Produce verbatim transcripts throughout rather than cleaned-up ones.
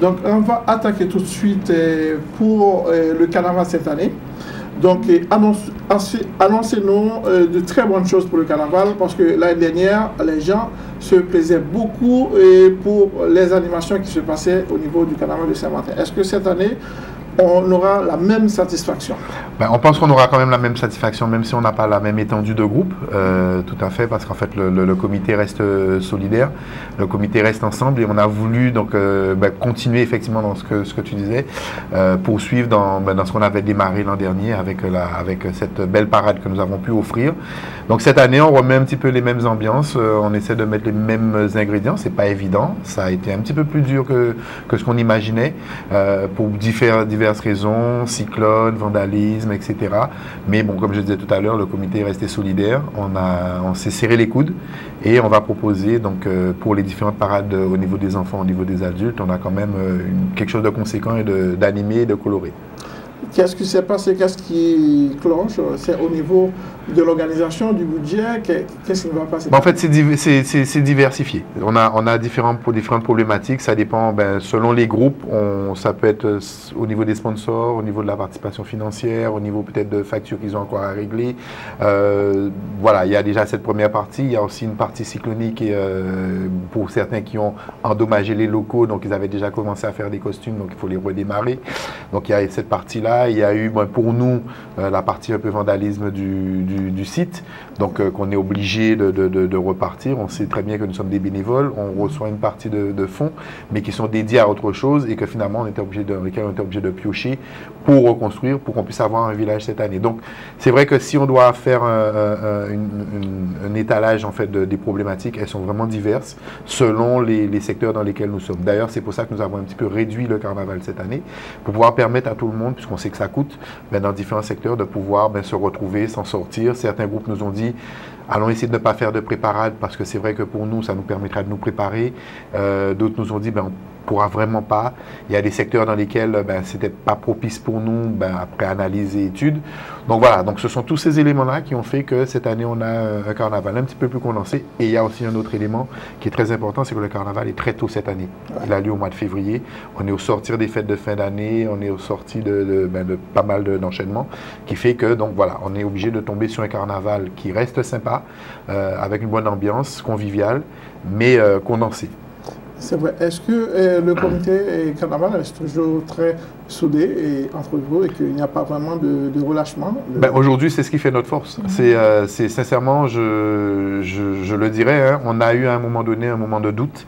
Donc, on va attaquer tout de suite euh, pour euh, le carnaval cette année. Donc, euh, annonce, annoncez-nous euh, de très bonnes choses pour le carnaval, parce que l'année dernière, les gens se plaisaient beaucoup euh, pour les animations qui se passaient au niveau du carnaval de Saint-Martin. Est-ce que cette année, on aura la même satisfaction? Ben, on pense qu'on aura quand même la même satisfaction, même si on n'a pas la même étendue de groupe, euh, tout à fait, parce qu'en fait le, le, le comité reste euh, solidaire, le comité reste ensemble, et on a voulu donc euh, ben, continuer effectivement dans ce que, ce que tu disais, euh, poursuivre dans, ben, dans ce qu'on avait démarré l'an dernier avec, la, avec cette belle parade que nous avons pu offrir. Donc cette année, on remet un petit peu les mêmes ambiances, euh, on essaie de mettre les mêmes ingrédients, c'est pas évident, ça a été un petit peu plus dur que, que ce qu'on imaginait, euh, pour divers, diverses raisons, cyclone, vandalisme, et cetera. Mais bon, comme je disais tout à l'heure, le comité est resté solidaire. On, a, on s'est serré les coudes et on va proposer donc euh, pour les différentes parades au niveau des enfants, au niveau des adultes, on a quand même euh, une, quelque chose de conséquent et d'animé et de coloré. Qu'est-ce qui s'est passé? Qu'est-ce qui cloche? C'est au niveau de l'organisation, du budget? Qu'est-ce qui ne va pas se passer? En fait, c'est diversifié. On a, on a différentes, différentes problématiques. Ça dépend, ben, selon les groupes, on, ça peut être au niveau des sponsors, au niveau de la participation financière, au niveau peut-être de factures qu'ils ont encore à régler. Euh, voilà, il y a déjà cette première partie. Il y a aussi une partie cyclonique et, euh, pour certains qui ont endommagé les locaux. Donc, ils avaient déjà commencé à faire des costumes, donc il faut les redémarrer. Donc, il y a cette partie-là. Il y a eu, ben, pour nous, euh, la partie un peu vandalisme du, du, du site, donc euh, qu'on est obligé de, de, de, de repartir. On sait très bien que nous sommes des bénévoles, on reçoit une partie de, de fonds, mais qui sont dédiés à autre chose et que finalement on était obligé de, on était obligé de piocher pour reconstruire, pour qu'on puisse avoir un village cette année. Donc c'est vrai que si on doit faire un, un, une, une, un étalage en fait de, des problématiques, elles sont vraiment diverses selon les, les secteurs dans lesquels nous sommes. D'ailleurs, c'est pour ça que nous avons un petit peu réduit le carnaval cette année, pour pouvoir permettre à tout le monde, puisqu'on sait que ça coûte, ben, dans différents secteurs, de pouvoir ben, se retrouver, s'en sortir. Certains groupes nous ont dit, allons essayer de ne pas faire de préparade, parce que c'est vrai que pour nous, ça nous permettra de nous préparer. Euh, D'autres nous ont dit, ben, on pourra vraiment pas. Il y a des secteurs dans lesquels ben, c'était pas propice pour nous, ben, après analyse et études. Donc voilà, donc ce sont tous ces éléments-là qui ont fait que cette année, on a un carnaval un petit peu plus condensé. Et il y a aussi un autre élément qui est très important, c'est que le carnaval est très tôt cette année. Il a lieu au mois de février. On est au sortir des fêtes de fin d'année, on est au sortir de, de, ben, de pas mal d'enchaînements, qui fait que, donc voilà, on est obligé de tomber sur un carnaval qui reste sympa, euh, avec une bonne ambiance, conviviale, mais euh, condensé. C'est vrai. Est-ce que euh, le comité carnaval reste toujours très soudé et, entre vous et qu'il n'y a pas vraiment de, de relâchement de... Ben, aujourd'hui, c'est ce qui fait notre force. Mm-hmm. C'est euh, sincèrement, je, je, je le dirais, hein, on a eu à un moment donné un moment de doute.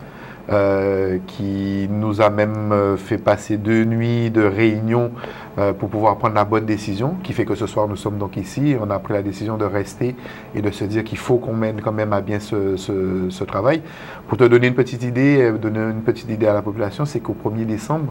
Euh, qui nous a même euh, fait passer deux nuits de réunion euh, pour pouvoir prendre la bonne décision, qui fait que ce soir nous sommes donc ici, on a pris la décision de rester et de se dire qu'il faut qu'on mène quand même à bien ce, ce, ce travail. Pour te donner une petite idée, donner une petite idée à la population, c'est qu'au premier décembre,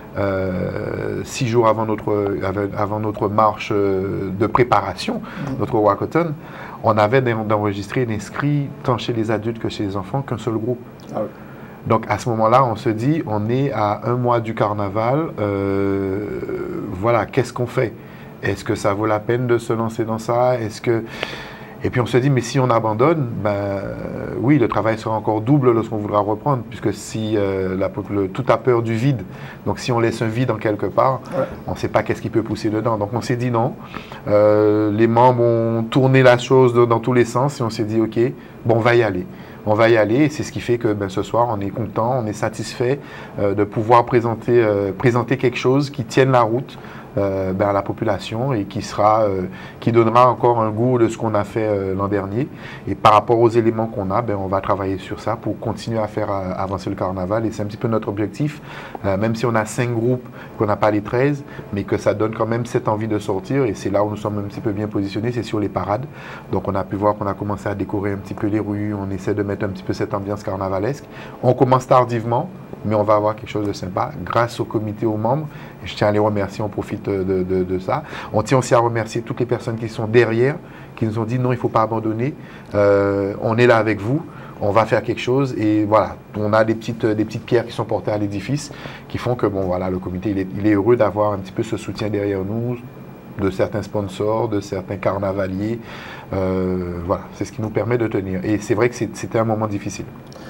Euh, six jours avant notre, avant notre marche de préparation, mmh. notre walkathon, on avait d'enregistrer d'inscrits tant chez les adultes que chez les enfants qu'un seul groupe. Ah oui. Donc à ce moment-là, on se dit, on est à un mois du carnaval, euh, voilà, qu'est-ce qu'on fait? Est-ce que ça vaut la peine de se lancer dans ça? Est-ce que... Et puis on se dit, mais si on abandonne, ben, oui, le travail sera encore double lorsqu'on voudra reprendre, puisque si euh, la, le, tout a peur du vide, donc si on laisse un vide en quelque part, ouais. on ne sait pas qu'est-ce qui peut pousser dedans. Donc on s'est dit non, euh, les membres ont tourné la chose de, dans tous les sens et on s'est dit, ok, bon, on va y aller. On va y aller et c'est ce qui fait que ben, ce soir, on est content, on est satisfait euh, de pouvoir présenter, euh, présenter quelque chose qui tienne la route euh, ben, à la population et qui, sera, euh, qui donnera encore un goût de ce qu'on a fait euh, l'an dernier. Et par rapport aux éléments qu'on a, ben, on va travailler sur ça pour continuer à faire euh, avancer le carnaval. Et c'est un petit peu notre objectif, euh, même si on a cinq groupes, qu'on n'a pas les treize, mais que ça donne quand même cette envie de sortir. Et c'est là où nous sommes un petit peu bien positionnés, c'est sur les parades. Donc on a pu voir qu'on a commencé à décorer un petit peu les rues, on essaie de mettre un petit peu cette ambiance carnavalesque. On commence tardivement, mais on va avoir quelque chose de sympa grâce au comité, aux membres. Et je tiens à les remercier, on profite de, de, de ça. On tient aussi à remercier toutes les personnes qui sont derrière, qui nous ont dit non, il ne faut pas abandonner, euh, on est là avec vous, on va faire quelque chose. Et voilà, on a des petites, des petites pierres qui sont portées à l'édifice qui font que bon, voilà, le comité il est, il est heureux d'avoir un petit peu ce soutien derrière nous, de certains sponsors, de certains carnavaliers. Euh, voilà, c'est ce qui nous permet de tenir. Et c'est vrai que c'était un moment difficile.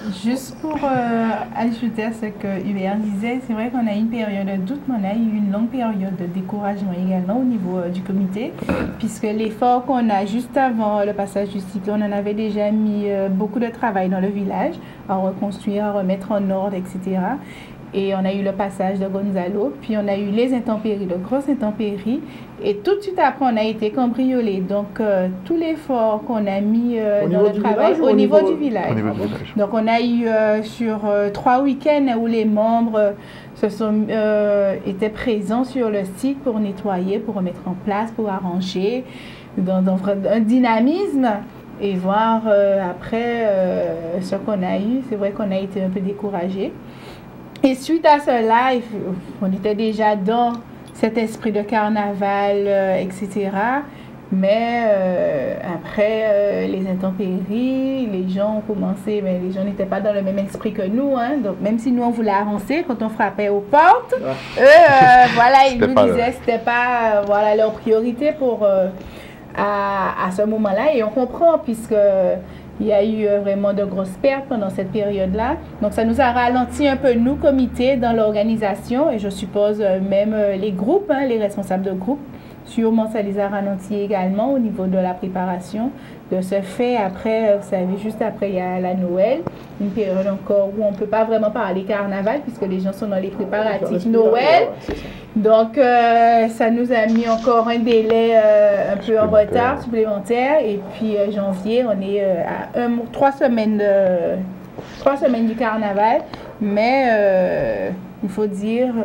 Juste pour euh, ajouter à ce que Hubert disait, c'est vrai qu'on a eu une période de doute, mais on a eu une longue période de découragement également au niveau euh, du comité, puisque l'effort qu'on a juste avant le passage du cyclone, on en avait déjà mis euh, beaucoup de travail dans le village, à reconstruire, à remettre en ordre, et cetera. Et on a eu le passage de Gonzalo, puis on a eu les intempéries, de grosses intempéries. Et tout de suite après, on a été cambriolés. Donc, euh, tout l'effort qu'on a mis euh, dans le travail au, au niveau, niveau du village. Au niveau du village. Donc, on a eu euh, sur euh, trois week-ends où les membres euh, se sont, euh, étaient présents sur le site pour nettoyer, pour remettre en place, pour arranger, dans, dans un dynamisme. Et voir euh, après euh, ce qu'on a eu, c'est vrai qu'on a été un peu découragés. Et suite à cela, on était déjà dans cet esprit de carnaval, euh, et cetera. Mais euh, après euh, les intempéries, les gens ont commencé, mais les gens n'étaient pas dans le même esprit que nous. Hein, donc même si nous on voulait avancer, quand on frappait aux portes, eux, euh, voilà, ils nous disaient que c'était pas euh, voilà, leur priorité pour, euh, à, à ce moment-là. Et on comprend puisque... Il y a eu vraiment de grosses pertes pendant cette période-là. Donc, ça nous a ralenti un peu, nous, comités, dans l'organisation. Et je suppose même les groupes, hein, les responsables de groupe. Sûrement, ça les a ralentis également au niveau de la préparation. De ce fait, après, vous savez, juste après, il y a la Noël. Une période encore où on ne peut pas vraiment parler carnaval puisque les gens sont dans les préparatifs Noël. Donc, euh, ça nous a mis encore un délai euh, un peu en retard, supplémentaire. Et puis, euh, janvier, on est euh, à un, trois, semaines de, trois semaines du carnaval. Mais euh, il faut dire,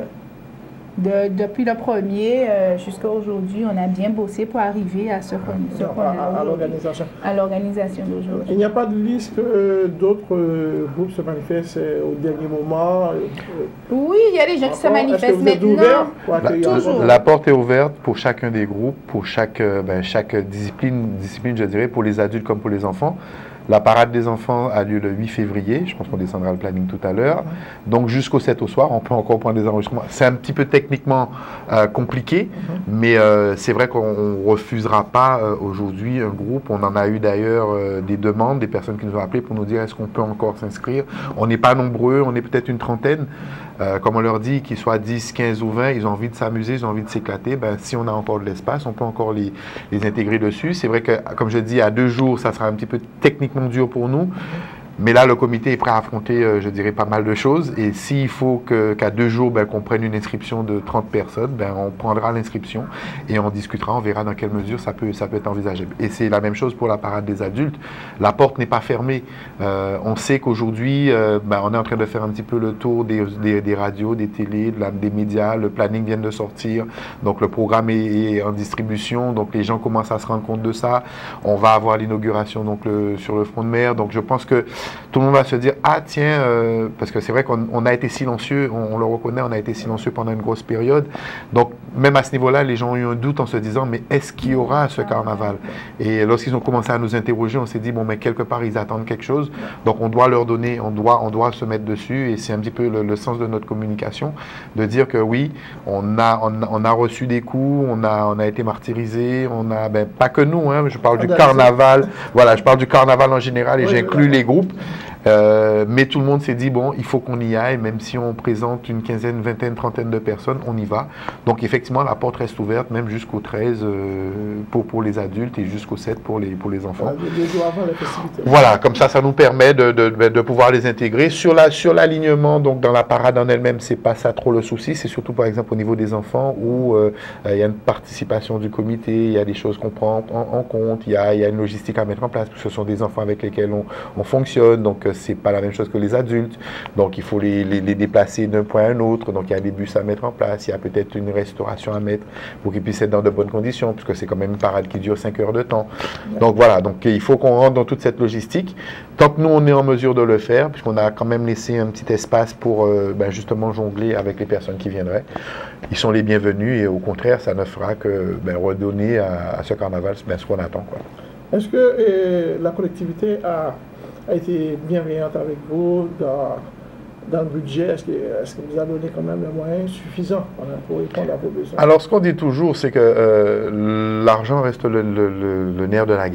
de, depuis le premier euh, jusqu'à aujourd'hui, on a bien bossé pour arriver à ce qu'on qu a à l'organisation. À l'organisation d'aujourd'hui. Il n'y a pas de liste que euh, d'autres euh, groupes se manifestent euh, au dernier moment. Euh, oui, il y a des gens qui se manifestent maintenant. Toujours. La porte est ouverte pour chacun des groupes, pour chaque, ben, chaque discipline, discipline, je dirais, pour les adultes comme pour les enfants. La parade des enfants a lieu le huit février. Je pense qu'on descendra le planning tout à l'heure. Mm-hmm. Donc, jusqu'au sept au soir, on peut encore prendre des enregistrements. C'est un petit peu techniquement euh, compliqué, mm-hmm. mais euh, c'est vrai qu'on ne refusera pas euh, aujourd'hui un groupe. On en a eu d'ailleurs euh, des demandes, des personnes qui nous ont appelés pour nous dire est-ce qu'on peut encore s'inscrire. On n'est pas nombreux, on est peut-être une trentaine. Euh, comme on leur dit, qu'ils soient dix, quinze ou vingt, ils ont envie de s'amuser, ils ont envie de s'éclater. Ben, si on a encore de l'espace, on peut encore les, les intégrer dessus. C'est vrai que, comme je dis, à deux jours, ça sera un petit peu techniquement dur pour nous. Mais là, le comité est prêt à affronter, euh, je dirais, pas mal de choses. Et s'il faut que, qu'à deux jours, ben, qu'on prenne une inscription de trente personnes, ben, on prendra l'inscription et on discutera, on verra dans quelle mesure ça peut, ça peut être envisageable. Et c'est la même chose pour la parade des adultes. La porte n'est pas fermée. Euh, on sait qu'aujourd'hui, euh, ben, on est en train de faire un petit peu le tour des, des, des radios, des télés, de la, des médias. Le planning vient de sortir. Donc, le programme est, est en distribution. Donc, les gens commencent à se rendre compte de ça. On va avoir l'inauguration donc le, sur le front de mer. Donc, je pense que tout le monde va se dire, ah tiens, euh, parce que c'est vrai qu'on on a été silencieux, on, on le reconnaît, on a été silencieux pendant une grosse période. Donc, même à ce niveau-là, les gens ont eu un doute en se disant, mais est-ce qu'il y aura ce carnaval? Et lorsqu'ils ont commencé à nous interroger, on s'est dit, bon, mais quelque part, ils attendent quelque chose. Donc, on doit leur donner, on doit, on doit se mettre dessus. Et c'est un petit peu le, le sens de notre communication, de dire que oui, on a, on, on a reçu des coups, on a, on a été martyrisés, on a, ben, pas que nous, hein, je parle du carnaval. Voilà, je parle du carnaval en général et oui, j'inclus les groupes. Euh, mais tout le monde s'est dit, bon, il faut qu'on y aille, même si on présente une quinzaine, une vingtaine, une trentaine de personnes, on y va. Donc, effectivement, la porte reste ouverte, même jusqu'au treize euh, pour, pour les adultes et jusqu'au sept pour les, pour les enfants. Les jours avant la festivité. Voilà, comme ça, ça nous permet de, de, de pouvoir les intégrer. Sur la, sur l'alignement, donc dans la parade en elle-même, c'est pas ça trop le souci, c'est surtout, par exemple, au niveau des enfants où euh, il y a une participation du comité, il y a des choses qu'on prend en, en compte, il y, a, il y a une logistique à mettre en place, parce que ce sont des enfants avec lesquels on, on fonctionne, donc c'est pas la même chose que les adultes, donc il faut les, les, les déplacer d'un point à un autre, donc il y a des bus à mettre en place, il y a peut-être une restauration à mettre pour qu'ils puissent être dans de bonnes conditions, puisque c'est quand même une parade qui dure cinq heures de temps. Donc voilà, donc il faut qu'on rentre dans toute cette logistique. Tant que nous on est en mesure de le faire, puisqu'on a quand même laissé un petit espace pour euh, ben, justement jongler avec les personnes qui viendraient, ils sont les bienvenus et au contraire ça ne fera que ben, redonner à, à ce carnaval ben, ce qu'on attend, quoi. Est-ce que euh, la collectivité a a été bienveillante avec vous dans, dans le budget? Est-ce que, est-ce que vous avez donné quand même les moyens suffisants pour répondre à vos besoins? Alors, ce qu'on dit toujours, c'est que euh, l'argent reste le, le, le, le nerf de la guerre.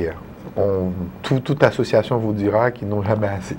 On, tout, toute association vous dira qu'ils n'ont jamais assez.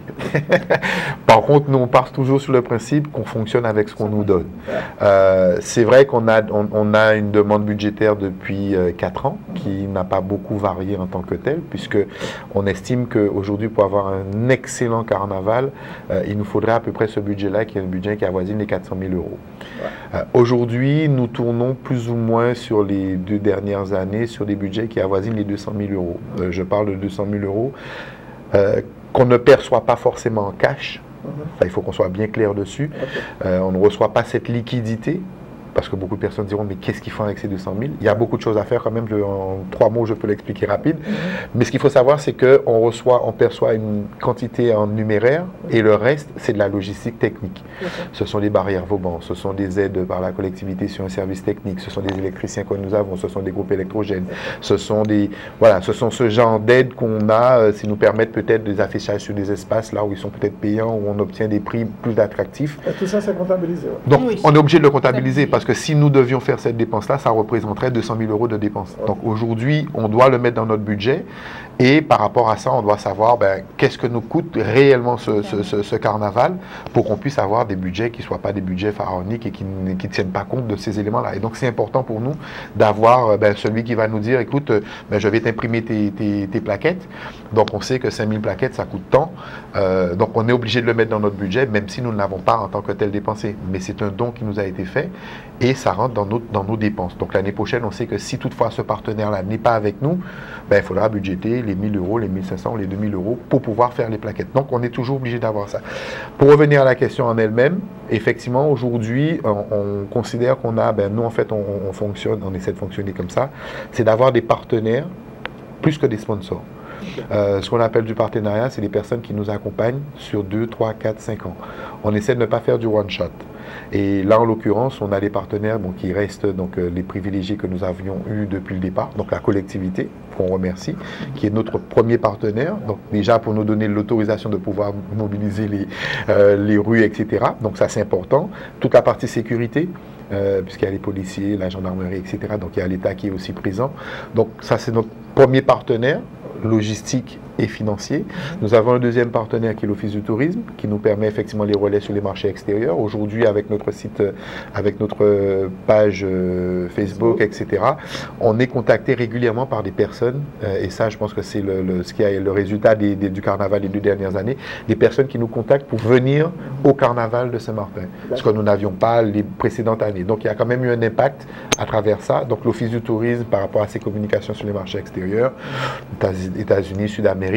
Par contre, nous, on part toujours sur le principe qu'on fonctionne avec ce qu'on nous donne. Euh, c'est vrai qu'on a, on, on a une demande budgétaire depuis euh, quatre ans qui n'a pas beaucoup varié en tant que telle, puisque on estime qu'aujourd'hui, pour avoir un excellent carnaval, euh, il nous faudrait à peu près ce budget-là, qui est un budget qui avoisine les quatre cent mille euros. Euh, aujourd'hui, nous tournons plus ou moins sur les deux dernières années sur des budgets qui avoisinent les deux cent mille euros. Euh, je parle de deux cent mille euros euh, qu'on ne perçoit pas forcément en cash. Enfin, il faut qu'on soit bien clair dessus. Euh, on ne reçoit pas cette liquidité, parce que beaucoup de personnes diront, mais qu'est-ce qu'ils font avec ces deux cent mille? Il y a beaucoup de choses à faire quand même, je, en trois mots, je peux l'expliquer rapide. Mm-hmm. Mais ce qu'il faut savoir, c'est qu'on reçoit, on perçoit une quantité en numéraire, et le reste, c'est de la logistique technique. Okay. Ce sont les barrières Vauban, ce sont des aides par la collectivité sur un service technique, ce sont des électriciens que nous avons, ce sont des groupes électrogènes, ce sont des, voilà, ce sont ce genre d'aides qu'on a, euh, qui nous permettent peut-être des affichages sur des espaces là où ils sont peut-être payants, où on obtient des prix plus attractifs. Et tout ça, c'est comptabilisé. Ouais. Donc, oui. on est obligé de le comptabiliser, parce que si nous devions faire cette dépense-là, ça représenterait deux cent mille euros de dépenses. Donc aujourd'hui, on doit le mettre dans notre budget, et par rapport à ça, on doit savoir ben, qu'est-ce que nous coûte réellement ce, ce, ce, ce carnaval, pour qu'on puisse avoir des budgets qui ne soient pas des budgets pharaoniques et qui ne tiennent pas compte de ces éléments-là. Et donc c'est important pour nous d'avoir ben, celui qui va nous dire, écoute, ben, je vais t'imprimer tes, tes, tes plaquettes. Donc on sait que cinq mille plaquettes, ça coûte tant. Euh, donc on est obligé de le mettre dans notre budget, même si nous ne l'avons pas en tant que tel dépensé. Mais c'est un don qui nous a été fait, et ça rentre dans nos, dans nos dépenses. Donc l'année prochaine, on sait que si toutefois ce partenaire-là n'est pas avec nous, ben, il faudra budgéter les mille euros, les mille cinq cents, les deux mille euros pour pouvoir faire les plaquettes. Donc on est toujours obligé d'avoir ça. Pour revenir à la question en elle-même, effectivement, aujourd'hui, on, on considère qu'on a, ben, nous en fait, on, on fonctionne, on essaie de fonctionner comme ça, c'est d'avoir des partenaires plus que des sponsors. Euh, ce qu'on appelle du partenariat, c'est des personnes qui nous accompagnent sur deux, trois, quatre, cinq ans. On essaie de ne pas faire du one-shot. Et là, en l'occurrence, on a des partenaires bon, qui restent donc, euh, les privilégiés que nous avions eus depuis le départ, donc la collectivité, qu'on remercie, qui est notre premier partenaire, donc déjà pour nous donner l'autorisation de pouvoir mobiliser les, euh, les rues, et cetera. Donc ça, c'est important. Toute la partie sécurité, euh, puisqu'il y a les policiers, la gendarmerie, et cetera. Donc il y a l'État qui est aussi présent. Donc ça, c'est notre premier partenaire logistique et financier. Nous avons un deuxième partenaire qui est l'Office du tourisme, qui nous permet effectivement les relais sur les marchés extérieurs. Aujourd'hui, avec notre site, avec notre page Facebook, et cetera, on est contacté régulièrement par des personnes, et ça, je pense que c'est le, le, ce qui a le résultat des, des, du carnaval des deux dernières années, des personnes qui nous contactent pour venir au carnaval de Saint-Martin, ce que nous n'avions pas les précédentes années. Donc, il y a quand même eu un impact à travers ça. Donc, l'Office du tourisme, par rapport à ses communications sur les marchés extérieurs, États-Unis, Sud-Amérique,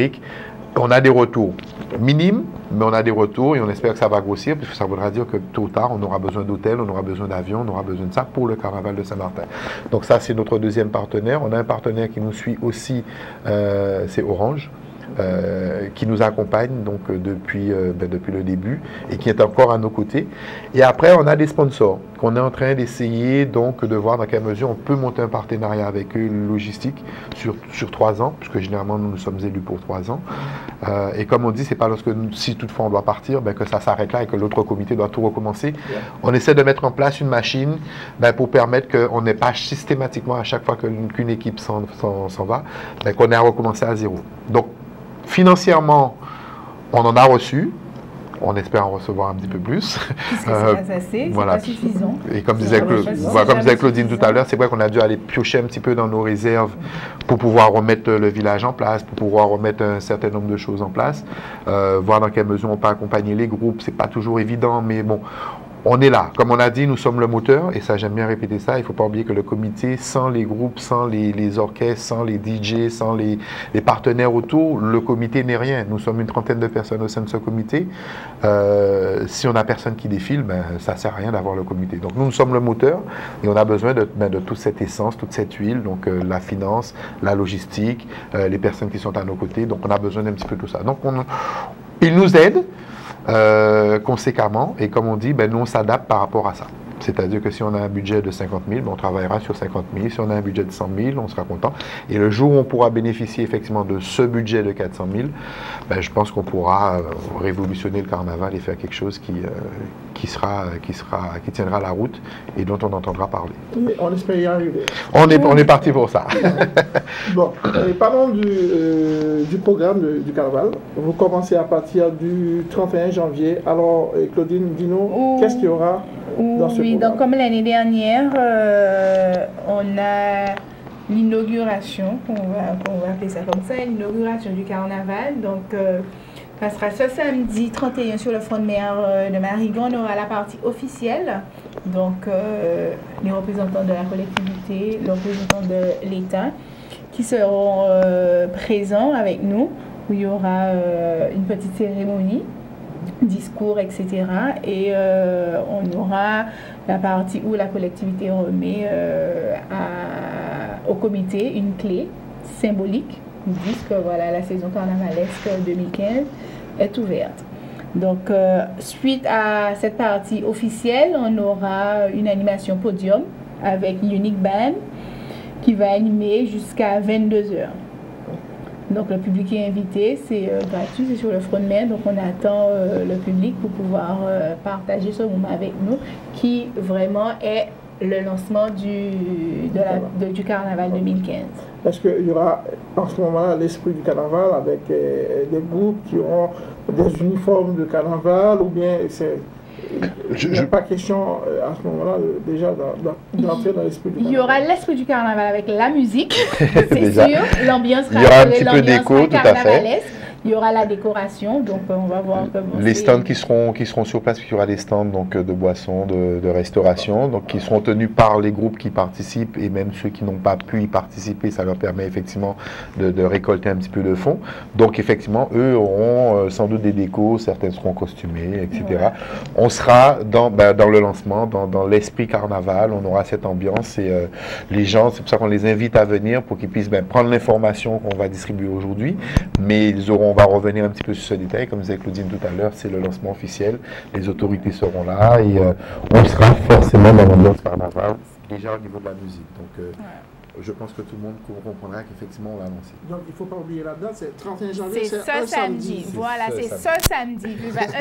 on a des retours minimes, mais on a des retours et on espère que ça va grossir, puisque ça voudra dire que tôt ou tard, on aura besoin d'hôtels, on aura besoin d'avions, on aura besoin de ça pour le carnaval de Saint-Martin. Donc ça, c'est notre deuxième partenaire. On a un partenaire qui nous suit aussi, euh, c'est Orange. Euh, qui nous accompagne donc euh, depuis, euh, ben, depuis le début et qui est encore à nos côtés. Et après, on a des sponsors qu'on est en train d'essayer donc de voir dans quelle mesure on peut monter un partenariat avec eux, logistique, sur, sur trois ans, puisque généralement nous nous sommes élus pour trois ans. Euh, et comme on dit, c'est pas lorsque nous, si toutefois on doit partir, ben, que ça s'arrête là et que l'autre comité doit tout recommencer. Yeah. On essaie de mettre en place une machine ben, pour permettre qu'on n'ait pas systématiquement à chaque fois qu'une équipe s'en va, ben, qu'on ait à recommencer à zéro. Donc, financièrement, on en a reçu. On espère en recevoir un petit peu plus. Puisque euh, c'est pas assez, voilà. C'est pas suffisant. Et comme disait, Cla voilà, comme disait Claudine tout à l'heure, c'est vrai qu'on a dû aller piocher un petit peu dans nos réserves pour pouvoir remettre le village en place, pour pouvoir remettre un certain nombre de choses en place, euh, voir dans quelle mesure on peut accompagner les groupes. C'est pas toujours évident, mais bon, on est là. Comme on a dit, nous sommes le moteur, et ça, j'aime bien répéter ça. Il ne faut pas oublier que le comité, sans les groupes, sans les, les orchestres, sans les D J, sans les, les partenaires autour, le comité n'est rien. Nous sommes une trentaine de personnes au sein de ce comité. Euh, si on n'a personne qui défile, ben, ça ne sert à rien d'avoir le comité. Donc nous, nous sommes le moteur, et on a besoin de, ben, de toute cette essence, toute cette huile, donc euh, la finance, la logistique, euh, les personnes qui sont à nos côtés. Donc on a besoin d'un petit peu de tout ça. Donc on, ils nous aident. Euh, conséquemment, et comme on dit, ben, nous on s'adapte par rapport à ça. C'est-à-dire que si on a un budget de cinquante mille, ben on travaillera sur cinquante mille. Si on a un budget de cent mille, on sera content. Et le jour où on pourra bénéficier effectivement de ce budget de quatre cent mille, ben je pense qu'on pourra euh, révolutionner le carnaval et faire quelque chose qui, euh, qui, sera, qui, sera, qui tiendra la route et dont on entendra parler. Mais on espère y arriver. On est, on est parti pour ça. Bon, et parlons du, euh, du programme de, du carnaval. Vous commencez à partir du trente et un janvier. Alors, Claudine, dis-nous, oh. qu'est-ce qu'il y aura dans ce Oui, programme? donc comme l'année dernière, euh, on a l'inauguration, on va, on va appeler ça comme ça, l'inauguration du carnaval. Donc, euh, ça sera ce samedi trente et un sur le front de mer de Marigon. On aura la partie officielle. Donc, euh, les représentants de la collectivité, les représentants de l'État qui seront euh, présents avec nous, où il y aura euh, une petite cérémonie, discours, et cetera. Et euh, on aura la partie où la collectivité remet euh, à, au comité une clé symbolique qui dit que voilà, la saison carnavalesque deux mille quinze est ouverte. Donc, euh, suite à cette partie officielle, on aura une animation podium avec Unique Band qui va animer jusqu'à vingt-deux heures. Donc, le public est invité, c'est euh, gratuit, c'est sur le front de mer. Donc, on attend euh, le public pour pouvoir euh, partager ce moment avec nous, qui vraiment est le lancement du, de la, de, du carnaval deux mille quinze. Est-ce qu'il y aura en ce moment l'esprit du carnaval avec euh, des groupes qui auront des uniformes de carnaval ou bien c'est... Il n'y a pas question euh, à ce moment-là euh, déjà d'entrer dans l'esprit du carnaval. Il y aura l'esprit du carnaval avec la musique, c'est sûr. L'ambiance il y aura un petit peu d'écho, tout à fait. Il y aura la décoration, donc on va voir comment les stands qui seront, qui seront sur place, il y aura des stands donc, de boissons, de, de restauration, donc, qui seront tenus par les groupes qui participent et même ceux qui n'ont pas pu y participer, ça leur permet effectivement de, de récolter un petit peu de fonds. Donc effectivement, eux auront euh, sans doute des décos, certains seront costumés, et cetera. Ouais. On sera dans, ben, dans le lancement, dans, dans l'esprit carnaval, on aura cette ambiance et euh, les gens, c'est pour ça qu'on les invite à venir pour qu'ils puissent ben, prendre l'information qu'on va distribuer aujourd'hui, mais ils auront on va revenir un petit peu sur ce détail, comme disait Claudine tout à l'heure, c'est le lancement officiel, les autorités seront là et euh, on sera forcément dans l'ambiance carnaval, déjà au niveau de la musique. Donc euh, ouais. je pense que tout le monde comprendra qu'effectivement on l'a annoncé. Donc il ne faut pas oublier la date, c'est trente et un janvier, c'est ce samedi. Voilà, c'est ce samedi.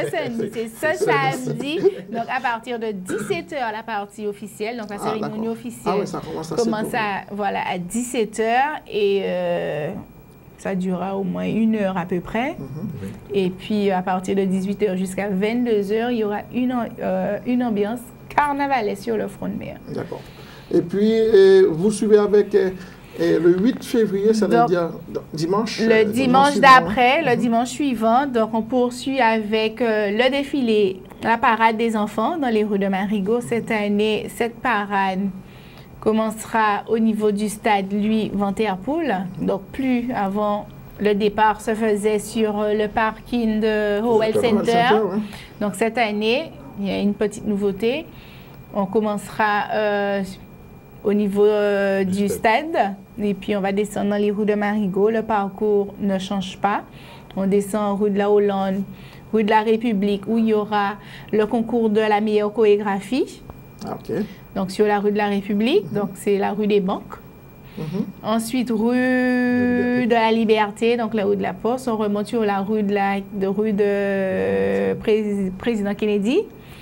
C'est ce samedi. Donc à partir de dix-sept heures, la partie officielle, donc la ah, cérémonie officielle ah, ouais, ça commence à, commence à, voilà, à dix-sept heures et... Euh, ça durera au moins une heure à peu près. Mm-hmm. Et puis, à partir de dix-huit heures jusqu'à vingt-deux heures, il y aura une, euh, une ambiance carnavalesque sur le front de mer. D'accord. Et puis, euh, vous suivez avec euh, le huit février, ça veut dire dimanche. Le dimanche, dimanche d'après, mm-hmm. le dimanche suivant. Donc, on poursuit avec euh, le défilé, la parade des enfants dans les rues de Marigot. Cette année, cette parade commencera au niveau du stade Louis Van Der Poel. Donc, plus avant, le départ se faisait sur le parking de Howell Center. Center ouais. Donc, cette année, il y a une petite nouveauté. On commencera euh, au niveau euh, du stade et puis on va descendre dans les rues de Marigot. Le parcours ne change pas. On descend rue de la Hollande, rue de la République, où il y aura le concours de la meilleure chorégraphie. Ah, okay. Donc, sur la rue de la République, mm-hmm. donc c'est la rue des Banques. Mm-hmm. Ensuite, rue de la Liberté, donc la rue de la Poste. On remonte sur la rue de, la, de, rue de euh, Pré Président Kennedy.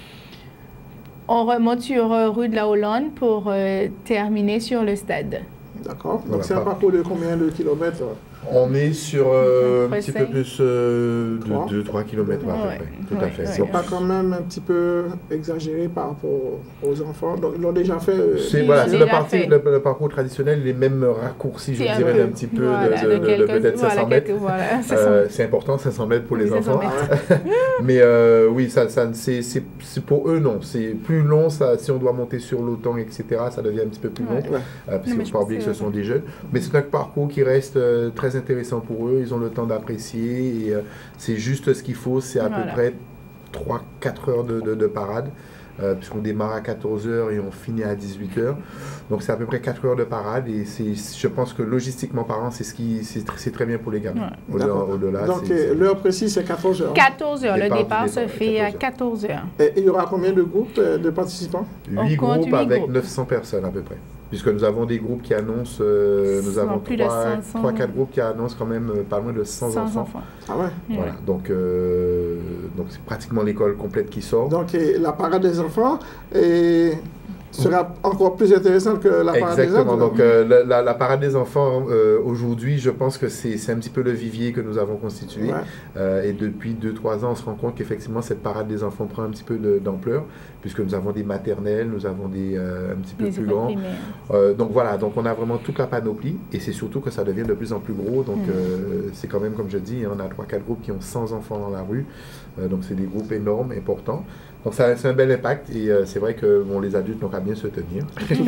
On remonte sur euh, rue de la Hollande pour euh, terminer sur le stade. D'accord. Donc, c'est un parcours de combien de kilomètres? On est sur euh, un petit peu plus euh, de deux à trois kilomètres à peu près. Tout à fait. C'est ouais. pas quand même un petit peu exagéré par rapport aux enfants. Donc, ils l'ont déjà fait. Euh, c'est voilà, le, le, le parcours traditionnel, les mêmes raccourcis, je dirais, d'un petit peu voilà, de, de, de, de peut-être voilà, cinq cents mètres. Voilà, euh, c'est important, cinq cents mètres pour les enfants. Mais euh, oui, ça, ça, c'est pour eux, non. C'est plus long, ça, si on doit monter sur l'automne, et cetera, ça devient un petit peu plus long. Ouais. Euh, parce qu'il ne faut pas oublier que ce sont des jeunes. Mais c'est un parcours qui reste euh, très intéressant pour eux, ils ont le temps d'apprécier et euh, c'est juste ce qu'il faut, c'est à voilà. peu près trois à quatre heures de, de, de parade euh, puisqu'on démarre à quatorze heures et on finit à dix-huit heures. Donc c'est à peu près quatre heures de parade et je pense que logistiquement parlant, c'est ce qui c'est très bien pour les gamins. Ouais. Au-delà, donc l'heure précise, c'est quatorze heures. quatorze heures, le départ se fait à quatorze heures. Et il y aura combien de groupes de participants? huit groupes avec neuf cents personnes à peu près. Puisque nous avons des groupes qui annoncent, euh, nous avons trois quatre groupes qui annoncent quand même euh, pas loin de cent enfants. enfants. Ah ouais. Voilà, ouais. donc euh, donc c'est pratiquement l'école complète qui sort. Donc et la parade des enfants et sera encore plus intéressante que la parade Exactement. des autres. Donc, euh, la, la, la parade des enfants, euh, aujourd'hui, je pense que c'est un petit peu le vivier que nous avons constitué. Ouais. Euh, et depuis deux trois ans, on se rend compte qu'effectivement, cette parade des enfants prend un petit peu d'ampleur, puisque nous avons des maternelles, nous avons des euh, un petit peu les plus grands. Euh, donc, voilà. Donc, on a vraiment toute la panoplie. Et c'est surtout que ça devient de plus en plus gros. Donc, mmh. euh, c'est quand même, comme je dis, on a trois quatre groupes qui ont cent enfants dans la rue. Euh, donc, c'est des groupes énormes, importants. Donc, c'est un bel impact et euh, c'est vrai que bon, les adultes n'ont qu'à bien se tenir.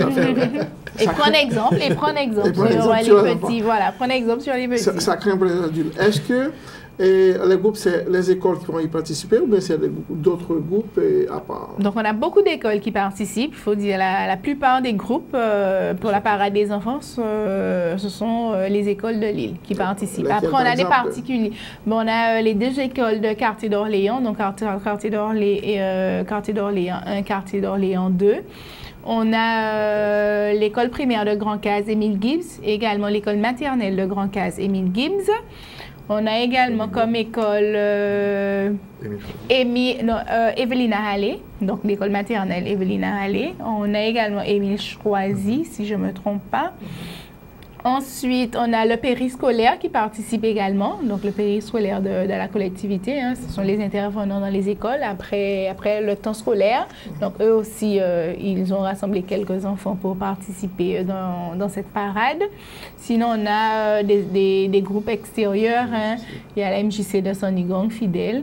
et prendre exemple, et prendre exemple, et prendre sur, exemple sur les petits. Voilà, prendre exemple sur les petits. Ça, ça craint pour les adultes. Est-ce que et les groupes, c'est les écoles qui vont y participer ou bien c'est d'autres groupes et à part? Donc, on a beaucoup d'écoles qui participent. Il faut dire la, la plupart des groupes euh, pour la parade des enfants, euh, ce sont euh, les écoles de l'île qui participent. Lesquelles, Après, on a exemple, des particuliers. Bon, on a euh, les deux écoles de quartier d'Orléans, donc quartier d'Orléans et euh, quartier d'Orléans un, quartier d'Orléans deux. On a euh, l'école primaire de Grand-Case, Émile Gibbs, et également l'école maternelle de Grand-Case, Émile Gibbs. On a également comme école euh, Émile, non, euh, Evelina Hallé, donc l'école maternelle Evelina Hallé. On a également Émile Choisy, si je ne me trompe pas. Ensuite, on a le périscolaire qui participe également, donc le périscolaire de, de la collectivité, hein, ce sont les intervenants dans les écoles après, après le temps scolaire. Donc, eux aussi, euh, ils ont rassemblé quelques enfants pour participer dans, dans cette parade. Sinon, on a euh, des, des, des groupes extérieurs, hein. Il y a la M J C de Sonigang fidèle